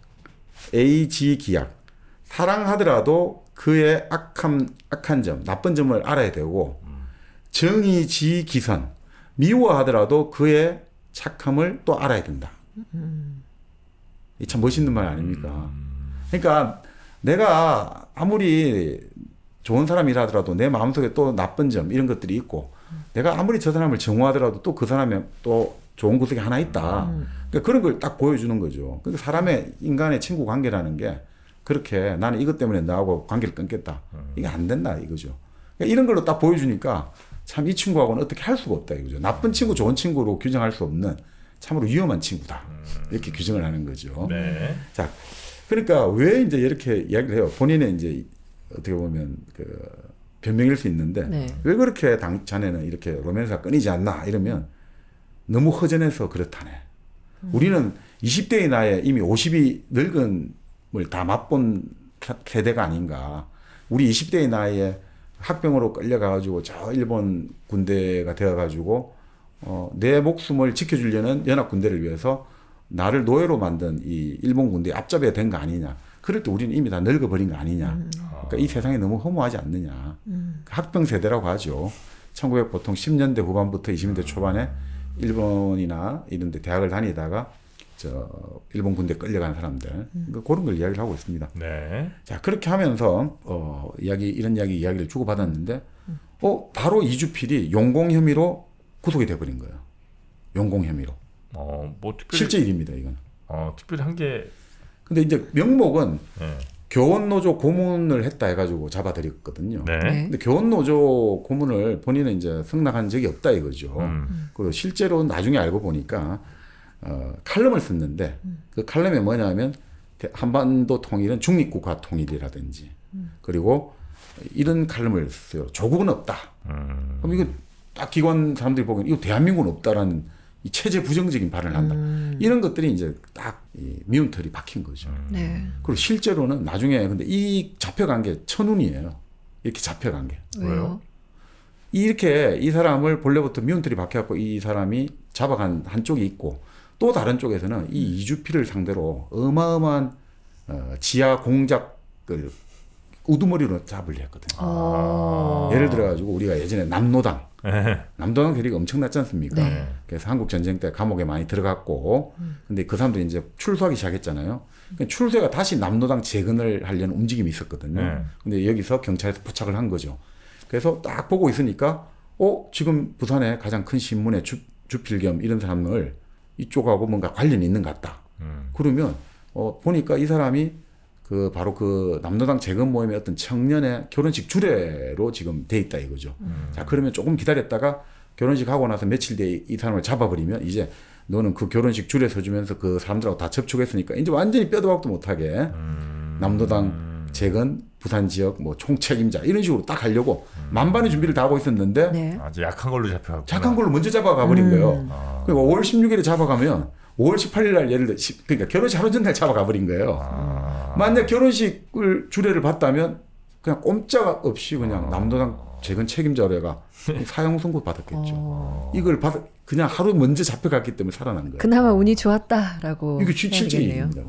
사랑하더라도 그의 악한 점, 나쁜 점을 알아야 되고 정의지기선. 미워하더라도 그의 착함을 또 알아야 된다. 이 참 멋있는 말 아닙니까? 그러니까 내가 아무리 좋은 사람이라 하더라도 내 마음속에 또 나쁜 점 이런 것들이 있고 내가 아무리 저 사람을 정오하더라도 또 그 사람의 또 좋은 구석이 하나 있다. 그러니까 그런 걸 딱 보여주는 거죠. 그러니까 사람의 인간의 친구 관계라는 게 그렇게 나는 이것 때문에 너하고 관계를 끊겠다. 이게 안 된다 이거죠. 그러니까 이런 걸로 딱 보여주니까 참 이 친구하고는 어떻게 할 수가 없다 이거죠. 나쁜 친구, 좋은 친구로 규정할 수 없는 참으로 위험한 친구다. 이렇게 규정을 하는 거죠. 네. 자, 그러니까 왜 이제 이렇게 이야기를 해요. 본인의 이제 어떻게 보면 그 변명일 수 있는데 네. 왜 그렇게 자네는 이렇게 로맨스가 끊이지 않나 이러면 너무 허전해서 그렇다네. 우리는 20대의 나이에 이미 50이 늙은을 다 맛본 세대가 아닌가. 우리 20대의 나이에 학병으로 끌려가가지고 저 일본 군대가 되어가지고 내 목숨을 지켜주려는 연합군대를 위해서 나를 노예로 만든 이 일본 군대에 앞잡이가 된 거 아니냐. 그럴 때 우리는 이미 다 늙어버린 거 아니냐. 그러니까 이 세상이 너무 허무하지 않느냐. 학병 세대라고 하죠. 1900 보통 10년대 후반부터 20년대 초반에 일본이나 이런 데 대학을 다니다가 일본 군대 끌려간 사람들. 그런 걸 이야기를 하고 있습니다. 네. 자, 그렇게 하면서 이런 이야기를 주고받았는데 바로 이주필이 용공 혐의로 구속이 돼 버린 거예요. 용공 혐의로. 뭐 특별히 실제 일입니다, 이건. 특별히 한 게. 근데 이제 명목은 교원노조 고문을 했다 해가지고 잡아들였거든요. 네. 근데 교원노조 고문을 본인은 이제 승낙한 적이 없다 이거죠. 그리고 실제로 나중에 알고 보니까 칼럼을 썼는데 그 칼럼이 뭐냐면 한반도 통일은 중립국가 통일이라든지 그리고 이런 칼럼을 써요. 조국은 없다. 그럼 이거 딱 기관 사람들이 보기엔 이거 대한민국은 없다라는 이 체제 부정적인 발언을 한다. 이런 것들이 이제 딱 미운 털이 박힌 거죠. 네. 그리고 실제로는 나중에 근데 이 잡혀간 게 천운이에요. 이렇게 잡혀간 게. 왜요? 이렇게 이 사람을 본래부터 미운 털이 박혀갖고 이 사람이 잡아간 한쪽이 있고 또 다른 쪽에서는 이 이주필을 상대로 어마어마한 지하 공작을 우두머리로 잡으려 했거든요. 예를 들어가지고 우리가 예전에 남노당 괴리가 엄청났지 않습니까? 네. 그래서 한국 전쟁 때 감옥에 많이 들어갔고, 근데 그 사람들이 이제 출소하기 시작했잖아요. 그러니까 출소가 다시 남노당 재건을 하려는 움직임이 있었거든요. 근데 여기서 경찰에서 포착을 한 거죠. 그래서 딱 보고 있으니까, 지금 부산에 가장 큰 신문의 주필겸 이런 사람을 이쪽하고 뭔가 관련이 있는 것 같다. 그러면 보니까 이 사람이 바로 그 남노당 재건 모임의 어떤 청년의 결혼식 주례로 지금 돼 있다 이거죠. 자, 그러면 조금 기다렸다가 결혼식 하고 나서 며칠 뒤에 이 사람을 잡아버리면 이제 너는 그 결혼식 주례 서주면서 그 사람들하고 다 접촉했으니까 이제 완전히 뼈도 박도 못하게 남노당 재건 부산 지역 뭐 총책임자 이런 식으로 딱 하려고 만반의 준비를 다 하고 있었는데 네. 아주 약한 걸로 잡혀갔구나. 약한 걸로 먼저 잡아가 버린 거예요. 그러니까 5월 16일에 잡아가면 5월 18일 날 예를 들어 그러니까 결혼식 하루 전날 잡아가 버린 거예요. 만약 결혼식을 주례를 봤다면 그냥 꼼짝없이 그냥 남도당 재건 책임자로 해가 사형 선고 받았겠죠. 이걸 그냥 하루 먼저 잡혀갔기 때문에 살아난 거예요. 그나마 운이 좋았다라고. 이게 실제입니다.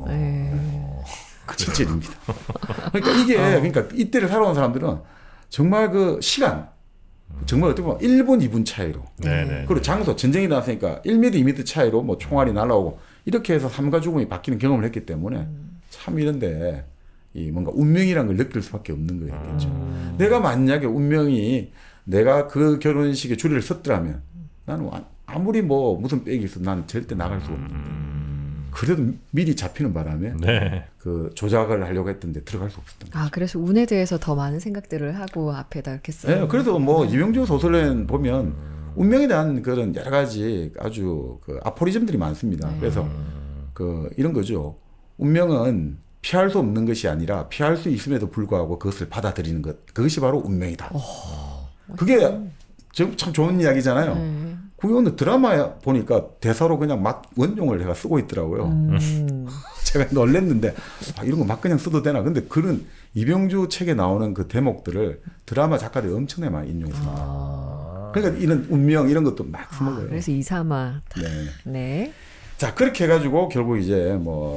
실제입니다. 그러니까 이게 그러니까 이때를 살아온 사람들은 정말 그 시간 정말 어떻게 보면 1분, 2분 차이로. 네네. 그리고 장소, 전쟁이 나왔으니까 1m, 2m 차이로 뭐 총알이 날아오고 이렇게 해서 삶과 죽음이 바뀌는 경험을 했기 때문에 참 이런데 뭔가 운명이라는 걸 느낄 수밖에 없는 거겠죠. 내가 만약에 운명이 내가 그 결혼식에 주례를 섰더라면 나는 아무리 뭐 무슨 빽이 있어도 난 절대 나갈 수가 없는데. 그래도 미리 잡히는 바람에 그 조작을 하려고 했던데 들어갈 수 없었던 거죠. 그래서 운에 대해서 더 많은 생각들을 하고 앞에다 이렇게 써요. 네, 그래서 뭐 이병주 소설에 보면 운명에 대한 그런 여러 가지 아주 그 아포리즘들이 많습니다. 그래서 이런 거죠. 운명은 피할 수 없는 것이 아니라 피할 수 있음에도 불구하고 그것을 받아들이는 것. 그것이 바로 운명이다. 그게 참 좋은 이야기잖아요. 그거는 드라마에 보니까 대사로 그냥 막 원용을 내가 쓰고 있더라고요. 제가 놀랬는데 이런 거 막 그냥 써도 되나? 근데 그런 이병주 책에 나오는 그 대목들을 드라마 작가들이 엄청나게 많이 인용했습니다. 그러니까 이런 운명 이런 것도 막 써먹어요. 그래서 이삼아. 네. 자, 그렇게 해가지고 결국 이제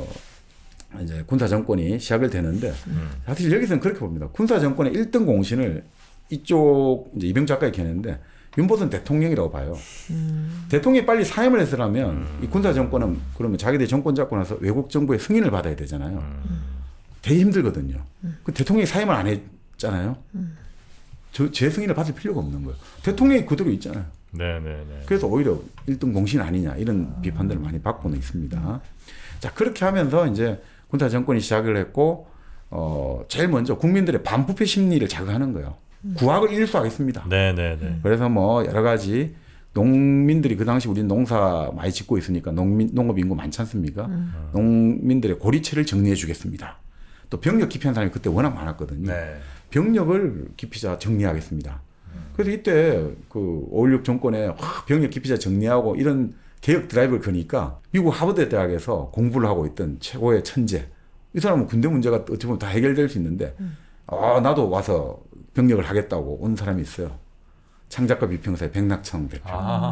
군사 정권이 시작을 되는데 사실 여기서는 그렇게 봅니다. 군사 정권의 1등 공신을 이쪽 이제 이병주 작가가 겨냈는데 윤보선 대통령이라고 봐요. 대통령이 빨리 사임을 했으라면 이 군사 정권은 그러면 자기들이 정권 잡고 나서 외국 정부의 승인을 받아야 되잖아요. 되게 힘들거든요. 그 대통령이 사임을 안 했잖아요. 제 승인을 받을 필요가 없는 거예요. 대통령이 그대로 있잖아요. 네네네. 그래서 오히려 1등 공신 아니냐 이런 비판들을 많이 받고는 있습니다. 자, 그렇게 하면서 이제 군사 정권이 시작을 했고 제일 먼저 국민들의 반부패 심리를 자극하는 거예요. 구악을 일수하겠습니다. 네네네. 그래서 뭐 여러 가지 농민들이 그 당시 우리는 농사 많이 짓고 있으니까 농업 인구 많지 않습니까? 농민들의 고리채를 정리해 주겠습니다. 또 병력 기피한 사람이 그때 워낙 많았거든요. 네. 병력을 기피자 정리하겠습니다. 그래서 이때 그 5.16 정권에 병력 기피자 정리하고 이런 개혁 드라이브를 거니까 미국 하버드 대학에서 공부를 하고 있던 최고의 천재. 이 사람은 군대 문제가 어찌 보면 다 해결될 수 있는데 나도 와서 병력을 하겠다고 온 사람이 있어요. 창작과 비평사의 백낙청 대표.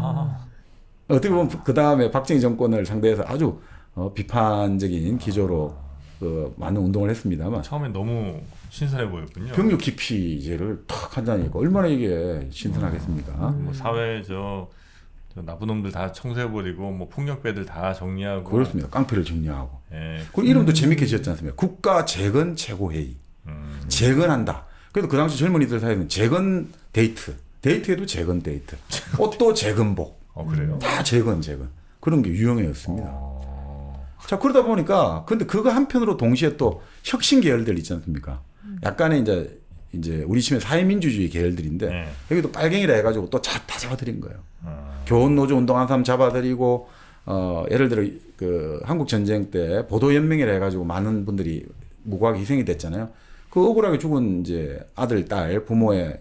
어떻게 보면 그 다음에 박정희 정권을 상대해서 아주 비판적인 기조로 많은 운동을 했습니다만 처음엔 너무 신선해 보였군요. 병력 기피제를 탁 한다니까 얼마나 이게 신선하겠습니까? 뭐 사회 저 나쁜 놈들 다 청소해버리고 뭐 폭력배들 다 정리하고 그렇습니다. 깡패를 정리하고. 예. 그 이름도 재밌게 지었지 않습니까? 국가 재건 최고회의. 재건한다. 그래도 그 당시 젊은이들 사이에는 재건 데이트에도 재건 데이트. 옷도 재건복. 그래요? 다 재건. 그런 게 유형이었습니다. 자, 그러다 보니까 근데 그거 한편으로 동시에 또 혁신 계열들 있지 않습니까? 약간의 이제 우리 치면 사회민주주의 계열들인데 네. 여기도 빨갱이라 해가지고 또 다 잡아들인 거예요. 교원노조 운동한 사람 잡아들이고 예를 들어 그 한국 전쟁 때 보도연맹이라 해가지고 많은 분들이 무고하게 희생이 됐잖아요. 그 억울하게 죽은 이제 아들, 딸, 부모의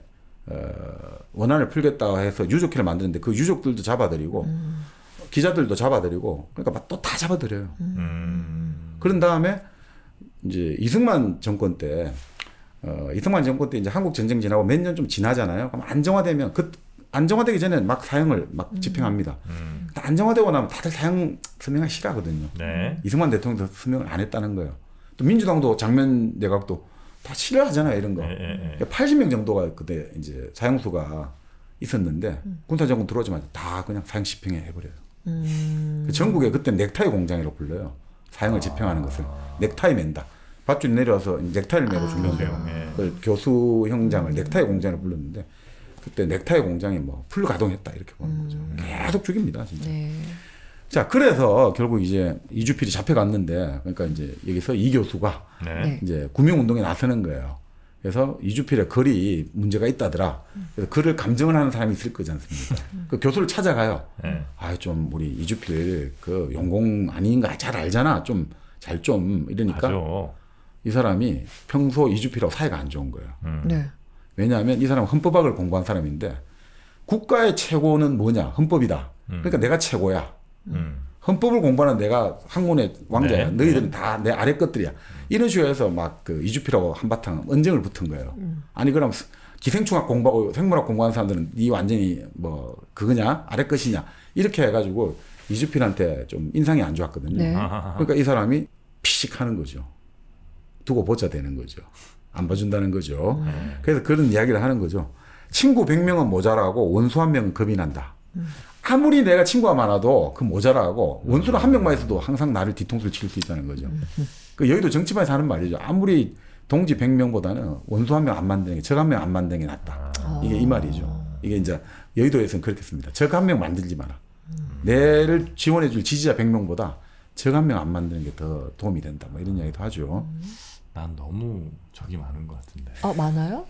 원한을 풀겠다 해서 유족회를 만드는데 그 유족들도 잡아들이고 기자들도 잡아들이고 그러니까 또 다 잡아들여요. 그런 다음에 이제 이승만 정권 때 이제 한국 전쟁 지나고 몇 년 좀 지나잖아요. 그럼 안정화되면 안정화되기 전에 막 사형을 막 집행합니다. 안정화되고 나면 다들 사형 서명하기 싫어하거든요. 네. 이승만 대통령도 서명을 안 했다는 거예요. 또 민주당도 장면 내각도 다 싫어하잖아요, 이런 거. 80명 정도가 그때 이제 사형수가 있었는데 군사 정권 들어오자마자 다 그냥 사형 집행해 해버려요. 그 전국에 그때 넥타이 공장이라고 불러요. 사형을 집행하는 것을 넥타이 맨다. 밧줄이 내려와서 넥타이를 메고 죽는데요. 그 교수 형장을 넥타이 공장으로 불렀는데 그때 넥타이 공장이 뭐 풀 가동했다 이렇게 보는 거죠. 계속 죽입니다, 진짜. 네. 자, 그래서 결국 이제 이주필이 잡혀갔는데 그러니까 이제 여기서 이 교수가 이제 구명운동에 나서는 거예요. 그래서 이주필의 글이 문제가 있다더라. 그래서 글을 감정을 하는 사람이 있을 거지 않습니까? 그 교수를 찾아가요. 좀 우리 이주필 그 용공 아닌가 잘 알잖아. 잘 좀 이러니까 맞아. 이 사람이 평소 이주필하고 사이가 안 좋은 거예요. 왜냐하면 이 사람은 헌법학을 공부한 사람인데 국가의 최고는 뭐냐? 헌법이다. 그러니까 내가 최고야. 헌법을 공부하는 내가 학문의 왕자야. 너희들은 다 내 아래 것들이야. 이런 식으로 해서 막 그 이주필하고 한바탕 언쟁을 붙은 거예요. 아니 그럼 기생충학 공부하고 생물학 공부하는 사람들은 네 완전히 뭐 그거냐? 아래 것이냐? 이렇게 해가지고 이주필한테 좀 인상이 안 좋았거든요. 그러니까 이 사람이 피식하는 거죠. 두고 보자 되는 거죠. 안 봐준다는 거죠. 그래서 그런 이야기를 하는 거죠. 친구 100명은 모자라고 원수 1명은 겁이 난다. 아무리 내가 친구가 많아도 그 모자라고 원수는 1명만 있어도 항상 나를 뒤통수를 칠 수 있다는 거죠. 그 여의도 정치판에서 하는 말이죠. 아무리 동지 100명보다는 원수 1명 안 만드는 게 적 1명 안 만드는 게 낫다. 이게 이 말이죠. 이게 이제 여의도에서는 그렇게 씁니다. 적 1명 만들지 마라. 내를 지원해 줄 지지자 100명보다 적 1명 안 만드는 게 더 도움이 된다. 뭐 이런 이야기도 하죠. 난 너무 적이 많은 것 같은데. 많아요?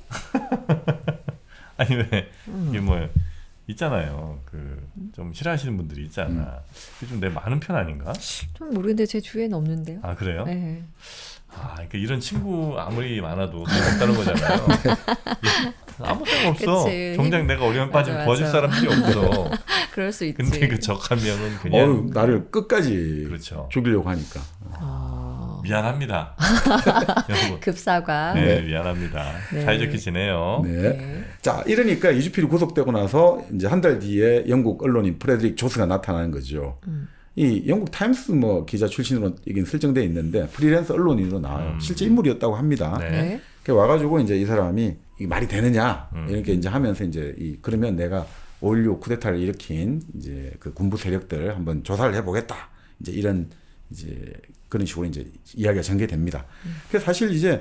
아니 왜 이게 뭐 있잖아요. 그 좀 싫어하시는 분들이 있잖아. 좀 내 많은 편 아닌가? 좀 모르겠는데 제 주위에는 없는데요. 아 그래요? 네. 그러니까 이런 친구 아무리 많아도 없다는 거잖아요. 아무 생각 없어. 그치. 정작 내가 어려움 빠지면 도와줄 사람들이 없어. 그럴 수 있지. 근데 그 적 한 명은 그냥 나를 끝까지 그렇죠. 죽이려고 하니까. 미안합니다. 급사과. 네, 미안합니다. 네. 사이좋게 지내요. 네. 자, 이러니까 이주필이 구속되고 나서 이제 한 달 뒤에 영국 언론인 프레드릭 조스가 나타나는 거죠. 이 영국 타임스 뭐 기자 출신으로 이게 설정돼 있는데 프리랜서 언론인으로 나와요. 실제 인물이었다고 합니다. 네. 와가지고 이제 이 사람이 이게 말이 되느냐 이렇게 이제 하면서 이제 그러면 내가 5.16 쿠데타를 일으킨 이제 그 군부 세력들 한번 조사를 해보겠다. 이제 이런 이제 그런 식으로 이제 이야기가 전개됩니다. 그래서 사실 이제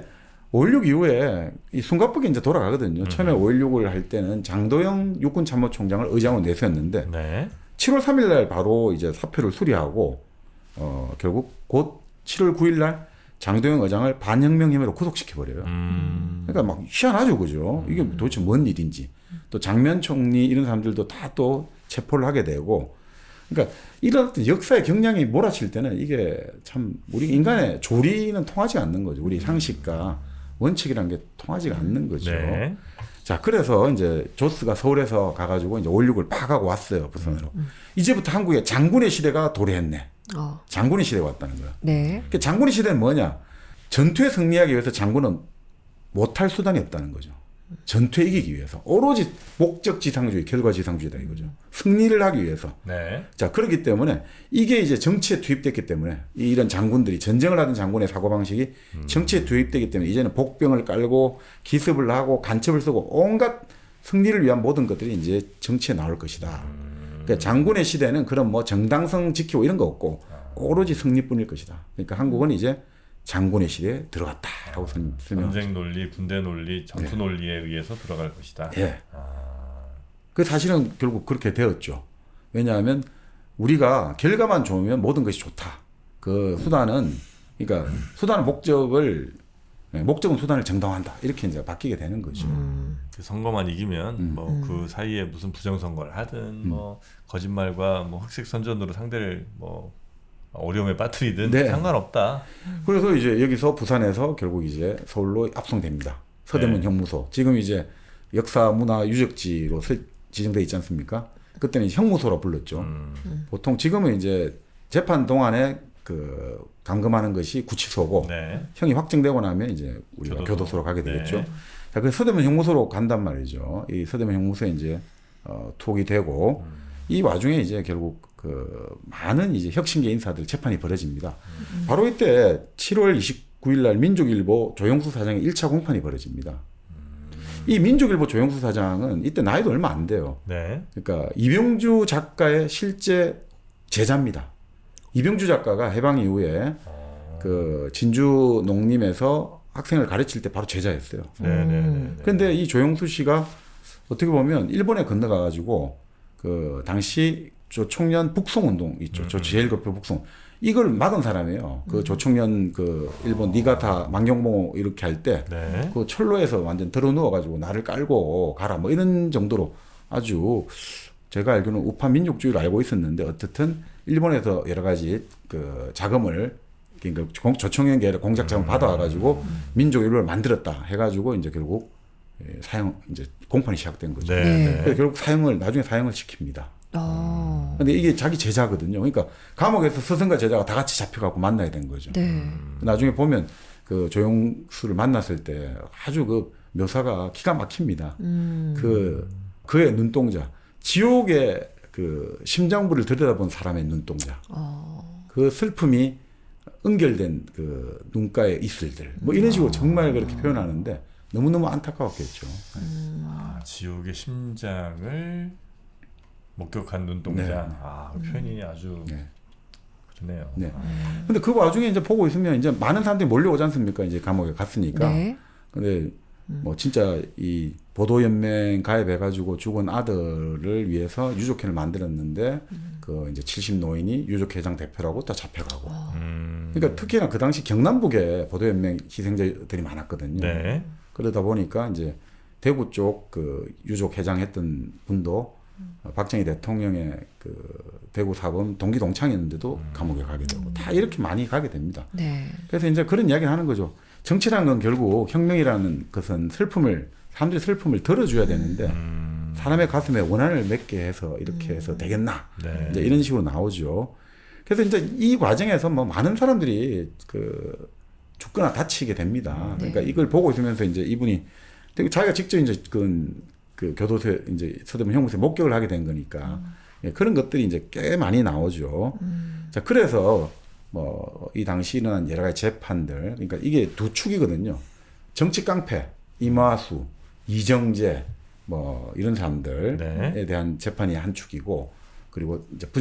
5.16 이후에 이 숨가쁘게 이제 돌아가거든요. 처음에 5.16을 할 때는 장도영 육군참모총장을 의장으로 내세웠는데 네. 7월 3일 날 바로 이제 사표를 수리하고 결국 곧 7월 9일 날 장도영 의장을 반혁명 혐의로 구속시켜버려요. 그러니까 막 희한하죠, 그죠? 이게 도대체 뭔 일인지. 또 장면 총리 이런 사람들도 다 또 체포를 하게 되고, 그러니까 이런 어떤 역사의 경량이 몰아칠 때는 이게 참 우리 인간의 조리는 통하지 않는 거죠. 우리 상식과 원칙이라는 게 통하지가 않는 거죠. 네. 자, 그래서 이제 조스가 서울에서 가가지고 이제 5.16을 파가고 왔어요, 부산으로. 이제부터 한국의 장군의 시대가 도래했네. 장군의 시대가 왔다는 거야. 네. 그러니까 장군의 시대는 뭐냐? 전투에 승리하기 위해서 장군은 못할 수단이 없다는 거죠. 전투에 이기기 위해서. 오로지 목적지상주의, 결과지상주의다 이거죠. 승리를 하기 위해서. 네. 자, 그렇기 때문에 이게 이제 정치에 투입됐기 때문에 이런 장군들이 전쟁을 하던 장군의 사고방식이 정치에 투입되기 때문에 이제는 복병을 깔고 기습을 하고 간첩을 쓰고 온갖 승리를 위한 모든 것들이 이제 정치에 나올 것이다. 그러니까 장군의 시대는 그런 뭐 정당성 지키고 이런 거 없고 오로지 승리뿐일 것이다. 그러니까 한국은 이제 장군의 시대에 들어갔다라고 설명. 전쟁 논리, 군대 논리, 전투 논리에 의해서 들어갈 것이다. 예. 그 사실은 결국 그렇게 되었죠. 왜냐하면 우리가 결과만 좋으면 모든 것이 좋다. 그 수단은 그러니까 수단의 목적은 수단을 정당화한다. 이렇게 이제 바뀌게 되는 거죠. 그 선거만 이기면 뭐 그 사이에 무슨 부정선거를 하든 뭐 거짓말과 뭐 흑색 선전으로 상대를 뭐 어려움에 빠뜨리든 네. 상관없다. 그래서 이제 여기서 부산에서 결국 이제 서울로 압송됩니다. 서대문 형무소. 지금 이제 역사 문화 유적지로 지정돼 있지 않습니까? 그때는 형무소로 불렀죠. 보통 지금은 이제 재판 동안에 그 감금하는 것이 구치소고 네. 형이 확정되고 나면 이제 우리가 교도소로 가게 되겠죠. 네. 자, 그래서 서대문 형무소로 간단 말이죠. 이 서대문 형무소에 이제 투옥이 되고 이 와중에 이제 결국 그 많은 이제 혁신계 인사들 재판이 벌어집니다. 바로 이때 7월 29일 날 민족일보 조영수 사장의 1차 공판이 벌어집니다. 이 민족일보 조영수 사장은 이때 나이도 얼마 안 돼요. 네. 그러니까 이병주 작가의 실제 제자입니다. 이병주 작가가 해방 이후에 그 진주 농림에서 학생을 가르칠 때 바로 제자였어요. 그런데 이 조영수 씨가 어떻게 보면 일본에 건너가가지고 그 당시 조총련 북송운동 있죠. 제1급표 북송. 이걸 막은 사람이에요. 그 조총련 그 일본 니가타 만경봉 이렇게 할 때 그 철로에서 완전 들어 누워가지고 나를 깔고 가라 뭐 이런 정도로 아주 제가 알기로는 우파 민족주의를 알고 있었는데 어떻든 일본에서 여러 가지 그 자금을 그러니까 조총련 계열의 공작 자금 받아와가지고 민족일보를 만들었다 해가지고 이제 결국 이제 공판이 시작된 거죠. 그래서 결국 나중에 사형을 시킵니다. 근데 이게 자기 제자거든요. 그러니까 감옥에서 스승과 제자가 다 같이 잡혀갖고 만나게 된 거죠. 나중에 보면 그 조영수를 만났을 때 아주 그 묘사가 기가 막힙니다. 그의 눈동자, 지옥의 그 심장부를 들여다본 사람의 눈동자, 그 슬픔이 은결된 그 눈가의 이슬들, 뭐 이런 식으로 정말 그렇게 표현하는데 너무너무 안타까웠겠죠. 지옥의 심장을 목격한 눈동자. 그 표현이 아주 그러네요. 네. 근데 그 와중에 이제 보고 있으면 이제 많은 사람들이 몰려오지 않습니까? 이제 감옥에 갔으니까. 근데 뭐 진짜 이 보도연맹 가입해가지고 죽은 아들을 위해서 유족회를 만들었는데 그 이제 70 노인이 유족회장 대표라고 또 잡혀가고. 그러니까 특히나 그 당시 경남북에 보도연맹 희생자들이 많았거든요. 그러다 보니까 이제 대구 쪽 그 유족회장 했던 분도 박정희 대통령의 그 대구 사범 동기 동창이었는데도 감옥에 가게 되고 다 이렇게 많이 가게 됩니다. 그래서 이제 그런 이야기를 하는 거죠. 정치라는 건 결국 혁명이라는 것은 사람들의 슬픔을 덜어줘야 되는데 사람의 가슴에 원한을 맺게 해서 이렇게 해서 되겠나 이제 이런 식으로 나오죠. 그래서 이제 이 과정에서 뭐 많은 사람들이 그 죽거나 다치게 됩니다. 그러니까 이걸 보고 있으면서 이제 이분이 자기가 직접 이제 그 교도소에 이제 서대문 형무소에 목격을 하게 된 거니까 그런 것들이 이제 꽤 많이 나오죠. 자, 그래서 뭐 이 당시 일어난 여러 가지 재판들, 그러니까 이게 두 축이거든요. 정치 깡패, 이마수, 이정재, 뭐 이런 사람들에 대한 재판이 한 축이고, 그리고 이제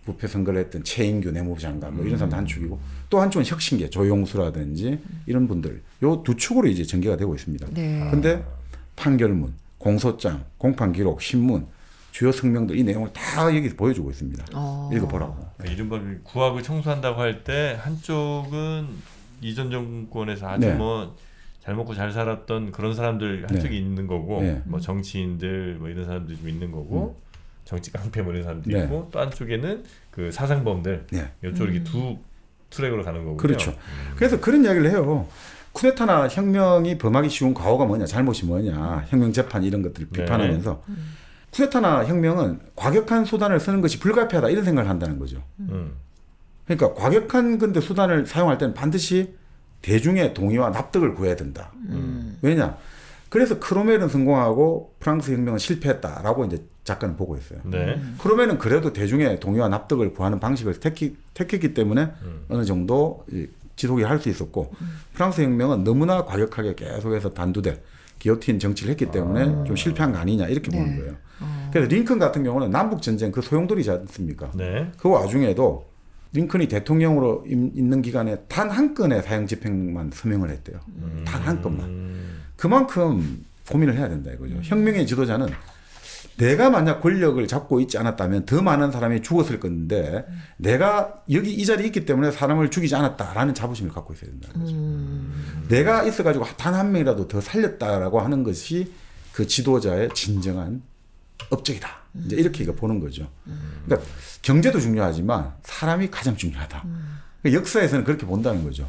부패 선거를 했던 최인규 내무부 장관 뭐 이런 사람도 한 축이고 또 한쪽은 혁신계 조용수라든지 이런 분들 요 두 축으로 이제 전개가 되고 있습니다. 근데 판결문, 공소장, 공판기록, 신문 주요 성명들 이 내용을 다 여기 보여주고 있습니다. 읽어보라고. 이른바 구악을 청소한다고 할 때 한쪽은 이전 정권에서 아주 뭐 잘 먹고 잘 살았던 그런 사람들 한쪽이 있는 거고 뭐 정치인들 뭐 이런 사람들이 좀 있는 거고 정치 깡패 뭐 이런 사람도 있고 또 한쪽에는 그 사상범들 이쪽으로 이렇게 두 트랙으로 가는 거군요. 그렇죠. 그래서 그런 이야기를 해요. 쿠데타나 혁명이 범하기 쉬운 과오가 뭐냐, 잘못이 뭐냐, 혁명 재판 이런 것들을 비판하면서 쿠데타나 혁명은 과격한 수단을 쓰는 것이 불가피하다 이런 생각을 한다는 거죠. 그러니까 과격한 근데 수단을 사용할 때는 반드시 대중의 동의와 납득을 구해야 된다. 왜냐? 그래서 크로멜은 성공하고 프랑스 혁명은 실패했다라고 이제 작가는 보고 있어요. 크로멜은 그래도 대중의 동의와 납득을 구하는 방식을 택했기 때문에 어느 정도 지속이 할 수 있었고 프랑스 혁명은 너무나 과격하게 계속해서 단두대, 기요틴 정치를 했기 때문에 좀 실패한 거 아니냐 이렇게 보는 거예요. 그래서 링컨 같은 경우는 남북전쟁 그 소용돌이지 않습니까? 그 와중에도 링컨이 대통령으로 있는 기간에 단 한 건의 사형 집행만 서명을 했대요. 단 한 건만. 그만큼 고민을 해야 된다 이거죠. 혁명의 지도자는 내가 만약 권력을 잡고 있지 않았다면 더 많은 사람이 죽었을 건데 내가 여기 이 자리에 있기 때문에 사람을 죽이지 않았다라는 자부심을 갖고 있어야 된다는 거죠. 내가 있어가지고 단 한 명이라도 더 살렸다라고 하는 것이 그 지도자의 진정한 업적이다. 이제 이렇게 보는 거죠. 그러니까 경제도 중요하지만 사람이 가장 중요하다. 그러니까 역사에서는 그렇게 본다는 거죠.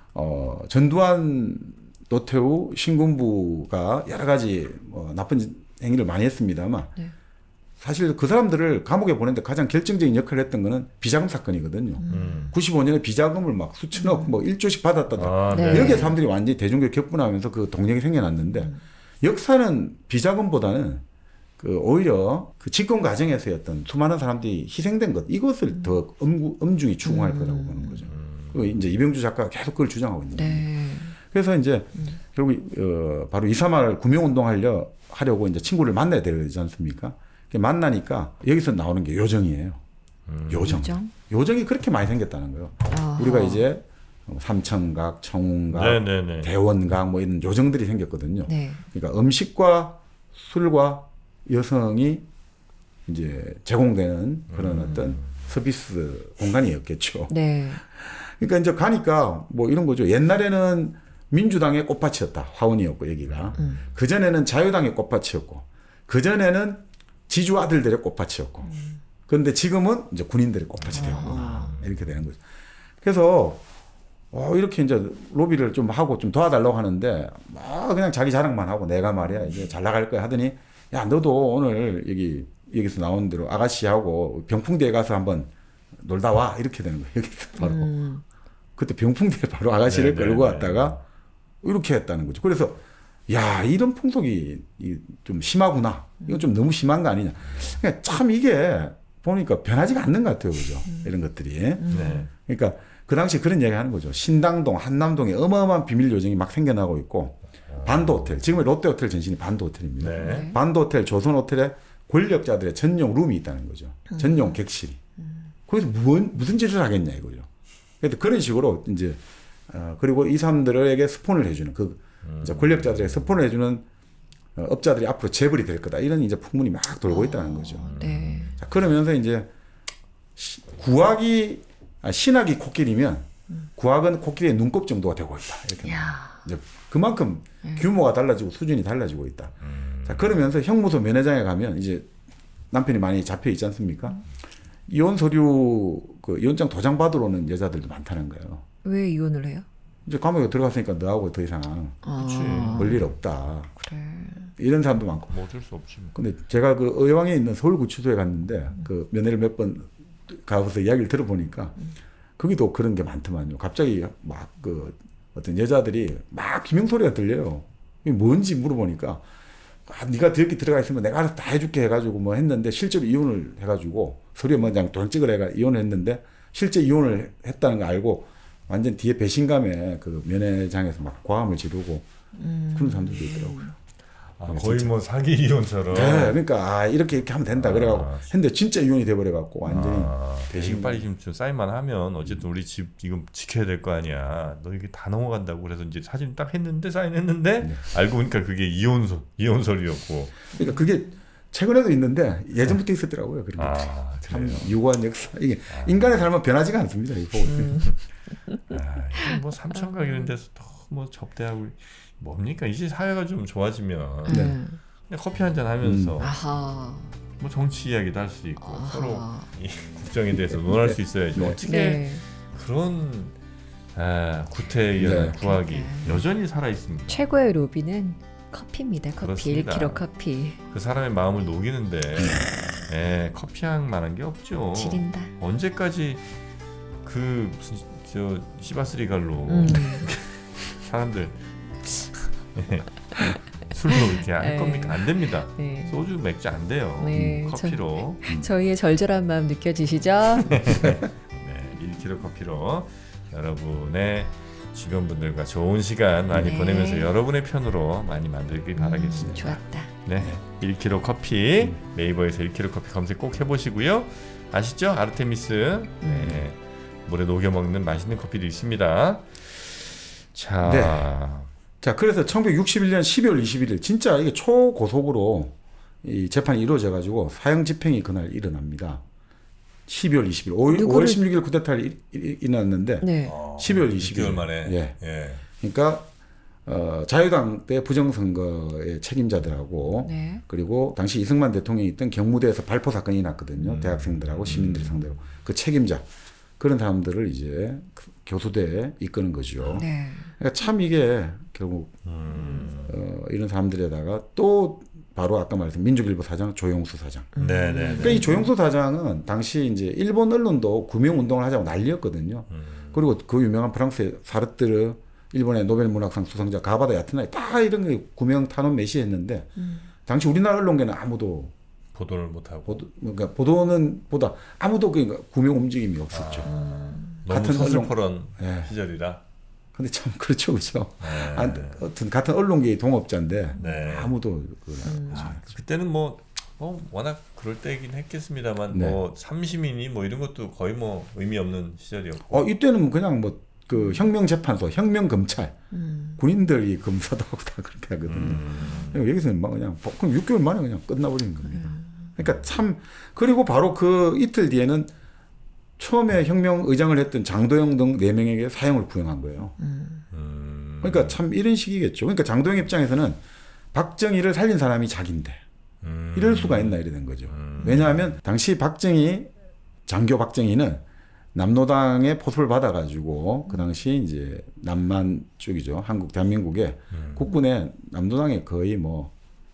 전두환, 노태우, 신군부가 여러 가지 나쁜 행위를 많이 했습니다만 사실 그 사람들을 감옥에 보내는데 가장 결정적인 역할을 했던 거는 비자금 사건이거든요. 95년에 비자금을 막 수천억 뭐 1조씩 받았다. 여기에 사람들이 완전히 대중교육 격분하면서 그 동력이 생겨났는데 역사는 비자금보다는 그 오히려 그 집권 과정에서였던 수많은 사람들이 희생된 것 이것을 더 엄중히 추궁할 거라고 보는 거죠. 그리고 이제 이병주 작가가 계속 그걸 주장하고 있는 거예요. 그래서 이제 결국 바로 2·3을 구명운동하려고 이제 친구를 만나야 되지 않습니까? 만나니까 여기서 나오는 게 요정이에요. 요정이 그렇게 많이 생겼다는 거예요. 우리가 이제 삼천각, 청운각, 대원각 뭐 이런 요정들이 생겼거든요. 그러니까 음식과 술과 여성이 이제 제공되는 그런 어떤 서비스 공간이었겠죠. 그러니까 이제 가니까 뭐 이런 거죠. 옛날에는 민주당의 꽃밭이었다. 화원이었고 여기가. 그전에는 자유당의 꽃밭이었고 그전에는 지주 아들들의 꽃밭이었고 그런데 지금은 이제 군인들의 꽃밭이 되었구나. 이렇게 되는 거죠. 그래서 이렇게 이제 로비를 좀 하고 좀 도와달라고 하는데 막 그냥 자기 자랑만 하고 내가 말이야 이제 잘 나갈 거야 하더니 야 너도 오늘 여기서 나온 대로 아가씨하고 병풍대에 가서 한번 놀다 와 이렇게 되는 거예요. 여기서 바로 그때 병풍대에 바로 아가씨를 끌고 왔다가 이렇게 했다는 거죠. 그래서 야 이런 풍속이 좀 심하구나. 이건 좀 너무 심한 거 아니냐. 그러니까 참 이게 보니까 변하지가 않는 것 같아요, 그죠? 이런 것들이. 그러니까 그 당시 그런 이야기 하는 거죠. 신당동, 한남동에 어마어마한 비밀 요정이 막 생겨나고 있고 반도 호텔, 지금의 롯데 호텔 전신이 반도 호텔입니다. 반도 호텔, 조선 호텔에 권력자들의 전용 룸이 있다는 거죠. 전용 객실이. 거기서 무슨 짓을 하겠냐 이거죠. 그래서 그런 식으로 이제 그리고 이 사람들에게 스폰을 해주는 이제 권력자들에게 스폰을 해주는 업자들이 앞으로 재벌이 될 거다 이런 이제 풍문이 막 돌고 있다는 거죠. 자, 그러면서 이제 신학이 코끼리면 구악은 코끼리의 눈곱 정도가 되고 있다. 이렇게 이제 그만큼 규모가 달라지고 수준이 달라지고 있다. 자, 그러면서 형무소 면회장에 가면 이제 남편이 많이 잡혀 있지 않습니까? 이혼 서류 이혼장 도장 받으러 오는 여자들도 많다는 거예요. 왜 이혼을 해요? 이제 감옥에 들어갔으니까 너하고 더 이상 볼 일 없다. 이런 사람도 많고. 뭐 어쩔 수 없지. 근데 제가 그 의왕에 있는 서울구치소에 갔는데 그 면회를 몇 번 가서 이야기를 들어보니까 거기도 그런 게 많더만요. 갑자기 막 어떤 여자들이 막 기명 소리가 들려요. 이게 뭔지 물어보니까 네가 여기 들어가 있으면 내가 알아서 다 해줄게 해가지고 뭐 했는데 실제로 이혼을 해가지고 서류에 그냥 도장찍을 해가 이혼을 했는데 실제 이혼을 했다는 거 알고 완전 뒤에 배신감에 그 면회장에서 막 고함을 지르고 그런 사람들도 있더라고요. 거의 진짜. 뭐 사기 이혼처럼. 네, 그러니까 이렇게 하면 된다 그래갖고 했는데 진짜 이혼이 돼버려갖고 완전히 대신 빨리 좀 사인만 하면 어쨌든 우리 집 이거 지켜야 될 거 아니야. 너 이게 다 넘어간다고 그래서 이제 사진 딱 했는데 사인했는데 네. 알고 보니까 그게 이혼설이었고. 그러니까 그게 최근에도 있는데 예전부터 있었더라고요. 그런 게 참 유구한 역사. 이게 인간의 삶은 변하지가 않습니다. 이거 뭐 삼천각 이런 데서 더 뭐 접대하고. 뭡니까 이제 사회가 좀 좋아지면 그냥 커피 한잔 하면서 뭐 정치 이야기도 할 수 있고 서로 이 국정에 대해서 논할 수 있어야지 어떻게 그런 구태에 의한 구하기 여전히 살아 있습니다. 최고의 로비는 커피입니다. 커피 그렇습니다. 1kg 커피. 그 사람의 마음을 녹이는데 커피향 만한 게 없죠. 지린다. 언제까지 그 무슨 저 시바스리갈로 사람들 술로 이렇게 할 겁니까? 안 됩니다. 소주 맥주 안 돼요. 커피로. 저희의 절절한 마음 느껴지시죠? 1kg 커피로 여러분의 주변 분들과 좋은 시간 많이 보내면서 여러분의 편으로 많이 만들길 바라겠습니다. 좋았다. 1kg 커피 네이버에서 1kg 커피 검색 꼭 해보시고요. 아시죠? 아르테미스 물에 녹여 먹는 맛있는 커피도 있습니다. 자, 그래서 1961년 12월 21일 진짜 이게 초고속으로 이 재판이 이루어져 가지고 사형 집행이 그날 일어납니다. 12월 20일 5월 16일 쿠데타가 일어났는데 12월 20일 6개월 만에 그러니까 자유당 때 부정선거의 책임자들하고 그리고 당시 이승만 대통령이 있던 경무대에서 발포 사건이 났거든요. 대학생들하고 시민들 상대로 그 책임자 그런 사람들을 이제 교수대에 이끄는 거죠. 그러니까 참 이게 결국 이런 사람들에다가 또 바로 아까 말했던 민족일보 사장 조용수 사장. 그러니까 이 조용수 사장은 당시 이제 일본 언론도 구명 운동을 하자고 난리였거든요. 그리고 그 유명한 프랑스의 사르트르, 일본의 노벨 문학상 수상자 가바다 야트나이 다 이런 게 구명 탄원 메시했는데 당시 우리나라 언론계는 아무도 보도를 못하고 그러니까 보도는 보다 아무도 그러니까 구명 움직임이 없었죠. 너무 서슬퍼런 시절이라. 근데 참 그렇죠. 어떤 같은 언론계의 동업자인데 아무도 그때는 뭐 워낙 그럴 때이긴 했겠습니다만 뭐 삼시민이 뭐 이런 것도 거의 뭐 의미 없는 시절이었고. 이때는 그냥 뭐 그 혁명재판소, 혁명검찰, 군인들이 검사도 하고 다 그렇게 하거든요. 여기서는 막 그냥 6개월 만에 그냥 끝나버리는 겁니다. 그러니까 참 그리고 바로 그 이틀 뒤에는 처음에 혁명 의장을 했던 장도영 등 4명에게 사형을 구형한 거예요. 그러니까 참 이런 식이겠죠. 그러니까 장도영 입장에서는 박정희를 살린 사람이 자기인데 이럴 수가 있나 이래 된 거죠. 왜냐하면 당시 장교 박정희는 남노당의 포섭을 받아가지고 그 당시 이제 남만 쪽이죠. 대한민국의 국군의 남노당의 거의 뭐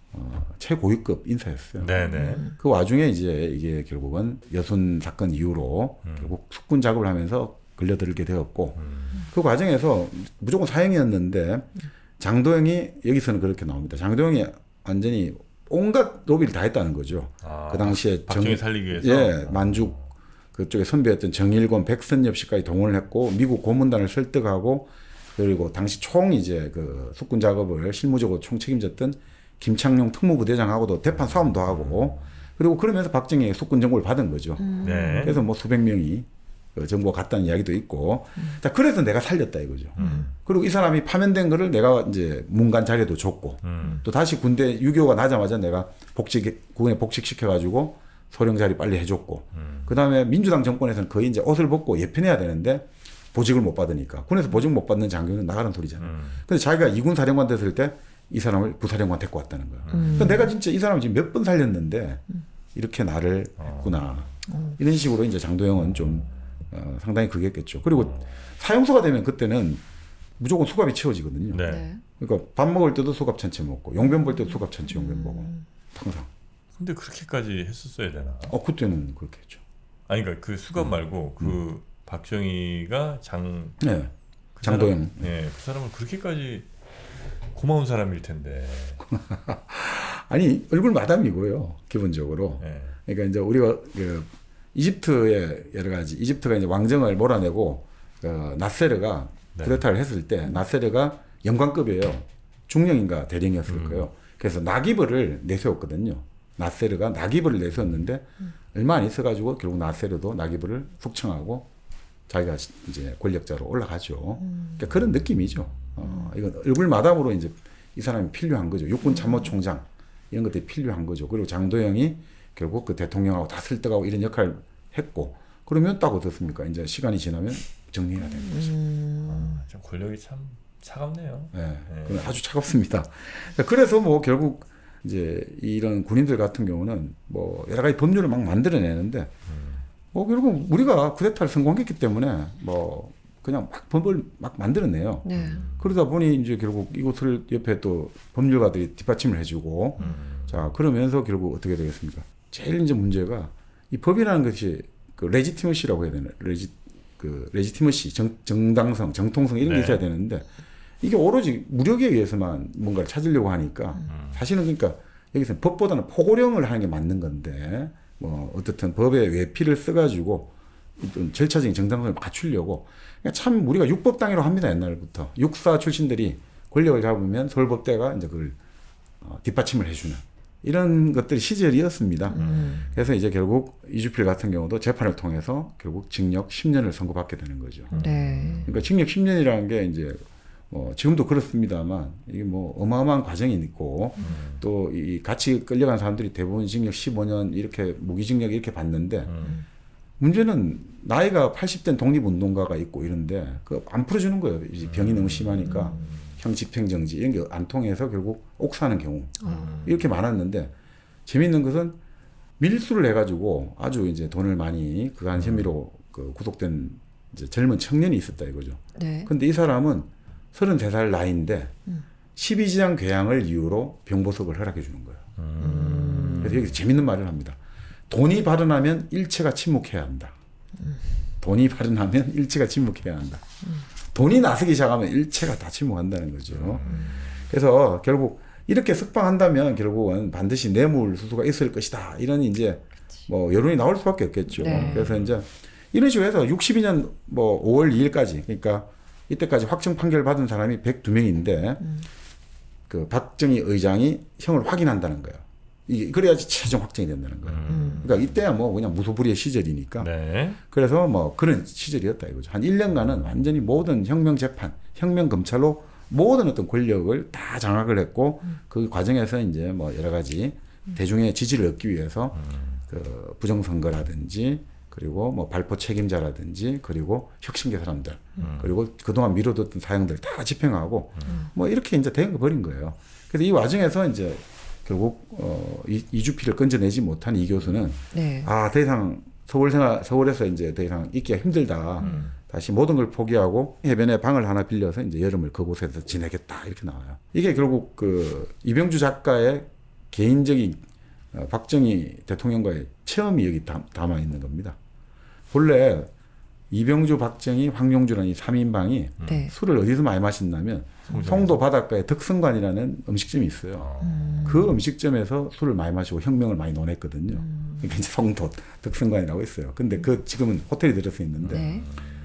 최고위급 인사였어요. 그 와중에 이제 이게 결국은 여순 사건 이후로 결국 숙군 작업을 하면서 걸려들게 되었고 그 과정에서 무조건 사형이었는데 장도영이 여기서는 그렇게 나옵니다. 장도영이 완전히 온갖 로비를 다 했다는 거죠. 그 당시에 박정희 살리기 위해서 만죽 그쪽에 선배였던 정일권, 백선엽 씨까지 동원을 했고 미국 고문단을 설득하고 그리고 당시 총 이제 그 숙군 작업을 실무적으로 총 책임졌던 김창룡 특무부대장하고도 대판 싸움도 하고 그리고 그러면서 박정희의 숙군 정보를 받은 거죠. 그래서 뭐 수백 명이 그 정보가 갔다는 이야기도 있고 자 그래서 내가 살렸다 이거죠. 그리고 이 사람이 파면된 거를 내가 이제 문관 자료도 줬고 또 다시 군대 6.25가 나자마자 내가 군에 복직시켜가지고 소령 자리 빨리 해줬고 그 다음에 민주당 정권에서는 거의 이제 옷을 벗고 예편해야 되는데 보직을 못 받으니까 군에서 보직 못 받는 장교는 나가는 소리잖아요. 근데 자기가 2군 사령관 됐을 때 이 사람을 부사령관 데리고 왔다는 거예요. 그러니까 내가 진짜 이 사람을 지금 몇 번 살렸는데 이렇게 나를 했구나. 이런 식으로 이제 장도영은 좀 상당히 그랬겠죠. 그리고 사형소가 되면 그때는 무조건 수갑이 채워지거든요. 그러니까 밥 먹을 때도 수갑 전체 먹고 용변 볼 때도 수갑 전체 용변 보고 항상. 근데 그렇게까지 했었어야 되나? 그때는 그렇게 했죠. 아니 그러니까 그 수갑 말고 그 박정희가 장도영. 그 사람은 그렇게까지 고마운 사람일 텐데. 아니 얼굴 마담이고요 기본적으로. 그러니까 이제 우리가 그 이집트의 여러 가지 이집트가 이제 왕정을 몰아내고 나세르가 쿠데타를 했을 때 나세르가 영관급이에요. 중령인가 대령이었을 거예요. 그래서 나기벌을 내세웠거든요. 나세르가 나기벌을 내세웠는데 얼마 안 있어가지고 결국 나세르도 나기벌을 숙청하고 자기가 이제 권력자로 올라가죠. 그러니까 그런 느낌이죠. 이건 얼굴 마담으로 이제 이 사람이 필요한 거죠. 육군 참모총장 이런 것들이 필요한 거죠. 그리고 장도영이 결국 그 대통령하고 다 설득하고 이런 역할을 했고 그러면 딱 어떻습니까? 이제 시간이 지나면 정리해야 되는 거죠. 좀 권력이 참 차갑네요. 네, 네. 아주 차갑습니다. 그래서 뭐 결국 이제 이런 군인들 같은 경우는 뭐 여러 가지 법률을 막 만들어내는데 뭐 결국 우리가 쿠데타를 성공했기 때문에 뭐 그냥 막 법을 막 만들어내요. 네. 그러다 보니 이제 결국 이것을 옆에 또 법률가들이 뒷받침을 해주고 자 그러면서 결국 어떻게 되겠습니까? 제일 이제 문제가 이 법이라는 것이 그 레지티머시라고 해야 되나? 레지티머시 정당성, 정통성 이런 게 네. 있어야 되는데 이게 오로지 무력에 의해서만 뭔가를 찾으려고 하니까 사실은 그러니까 여기서 법보다는 포고령을 하는 게 맞는 건데 뭐 어떻든 법의 외피를 써가지고 좀 절차적인 정당성을 갖추려고 그러니까 참 우리가 육법당이라고 합니다. 옛날부터 육사 출신들이 권력을 잡으면 서울법대가 이제 그걸 뒷받침을 해주는 이런 것들이 시절이었습니다. 그래서 이제 결국 이주필 같은 경우도 재판을 통해서 결국 징역 10년을 선고받게 되는 거죠. 네. 그러니까 징역 10년이라는 게 이제 지금도 그렇습니다만 이게 뭐 어마어마한 과정이 있고 또 이 같이 끌려간 사람들이 대부분 징역 15년 이렇게 무기징역 이렇게 받는데 문제는 나이가 80된 독립운동가가 있고 이런데 그 안 풀어주는 거예요. 이제 병이 너무 심하니까 형 집행정지 이런 게 안 통해서 결국 옥사하는 경우 이렇게 많았는데 재미있는 것은 밀수를 해가지고 아주 이제 돈을 많이 그간 혐의로 그 구속된 이제 젊은 청년이 있었다 이거죠. 네. 근데 이 사람은 33살 나이인데 12지장 괴양을 이유로 병보석을 허락해 주는 거예요. 그래서 여기서 재밌는 말을 합니다. 돈이 발언하면 일체가 침묵해야 한다. 돈이 발언하면 일체가 침묵해야 한다. 돈이 나서기 시작하면 일체가 다 침묵한다는 거죠. 그래서 결국 이렇게 석방한다면 결국은 반드시 뇌물 수수가 있을 것이다. 이런 이제 뭐 여론이 나올 수밖에 없겠죠. 네. 그래서 이제 이런 식으로 해서 62년 뭐 5월 2일까지 그러니까 이때까지 확정 판결 받은 사람이 102명인데 그 박정희 의장이 형을 확인한다는 거예요. 이게 그래야지 최종 확정이 된다는 거예요. 그러니까 이때야 뭐 그냥 무소불위의 시절이니까. 네. 그래서 뭐 그런 시절이었다 이거죠. 한 1년간은 완전히 모든 혁명 재판, 혁명 검찰로 모든 어떤 권력을 다 장악을 했고 그 과정에서 이제 뭐 여러 가지 대중의 지지를 얻기 위해서 그 부정선거라든지 그리고 뭐 발포 책임자라든지 그리고 혁신계 사람들 그리고 그동안 미뤄뒀던 사형들 다 집행하고 뭐 이렇게 이제 대응 버린 거예요. 그래서 이 와중에서 이제 결국 이주필을 건져내지 못한 이 교수는 네. 더 이상 서울에서 이제 더 이상 있기가 힘들다. 다시 모든 걸 포기하고 해변에 방을 하나 빌려서 이제 여름을 그곳에서 지내겠다 이렇게 나와요. 이게 결국 그 이병주 작가의 개인적인 박정희 대통령과의 체험이 여기 담아 있는 겁니다. 본래 이병주, 박정희, 황용주라는 이 3인방이 네. 술을 어디서 많이 마신다면 송도 바닷가에 덕성관이라는 음식점이 있어요. 그 음식점에서 술을 많이 마시고 혁명을 많이 논했거든요. 그러니까 이제 송도 덕성관이라고 있어요. 근데 그 지금은 호텔이 들어서 있는데 네.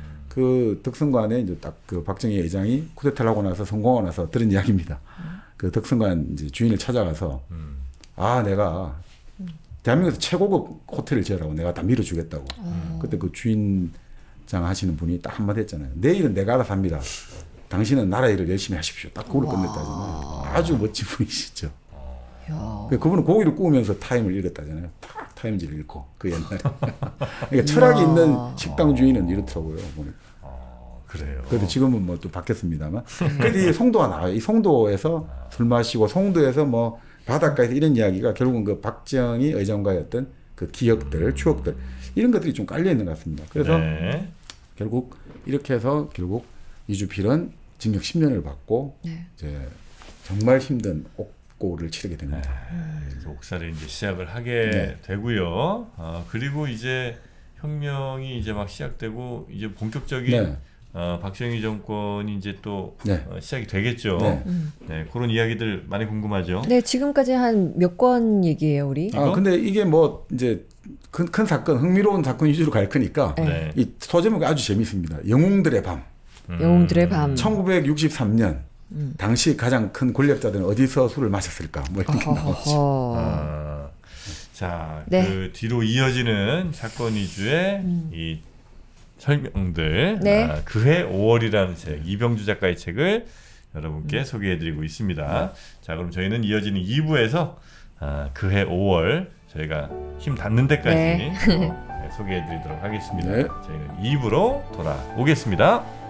그 덕성관에 이제 딱 그 박정희 회장이 쿠데타를 하고 나서 성공하고 나서 들은 이야기입니다. 그 덕성관 이제 주인을 찾아가서 내가 대한민국에서 최고급 호텔을 지으라고 내가 다 밀어주겠다고. 그때 그 주인장 하시는 분이 딱 한마디 했잖아요. 내일은 내가 알아서 합니다. 당신은 나라 일을 열심히 하십시오. 딱 그걸로 끝냈다잖아요. 아주 멋진 분이시죠. 그분은 고기를 구우면서 타임을 읽었다잖아요. 딱 타임지를 읽고 그 옛날에. 그러니까 철학이 있는 식당 주인은 이렇더라고요. 그래요. 그래도 지금은 뭐 또 바뀌었습니다만. 그래도 이 송도가 나와요. 이 송도에서 술 마시고 송도에서 뭐 바닷가에서 이런 이야기가 결국은 그 박정희 의장과의 어떤 그 기억들, 추억들 이런 것들이 좀 깔려 있는 것 같습니다. 그래서 네. 결국 이렇게 해서 결국 이주필은 징역 10년을 받고 네. 이제 정말 힘든 옥고를 치르게 됩니다. 네. 옥사를 이제 시작을 하게 네. 되고요. 그리고 이제 혁명이 이제 막 시작되고 이제 본격적인 네. 박정희 정권이 이제 또 네. 시작이 되겠죠. 네. 네, 그런 이야기들 많이 궁금하죠. 네, 지금까지 한 몇 권 얘기예요, 우리? 근데 이게 뭐 이제 큰 사건, 흥미로운 사건 위주로 갈 거니까 네. 이 소제목이 아주 재밌습니다. 영웅들의 밤. 영웅들의 밤. 1963년 당시 가장 큰 권력자들은 어디서 술을 마셨을까? 뭐 이렇게 나오죠. 자, 네. 그 뒤로 이어지는 사건 위주의 이 설명들, 네. 그해 5월이라는 책, 이병주 작가의 책을 여러분께 소개해드리고 있습니다. 자, 그럼 저희는 이어지는 2부에서 그해 5월 저희가 힘 닿는 데까지 소개해드리도록 하겠습니다. 네. 저희는 2부로 돌아오겠습니다.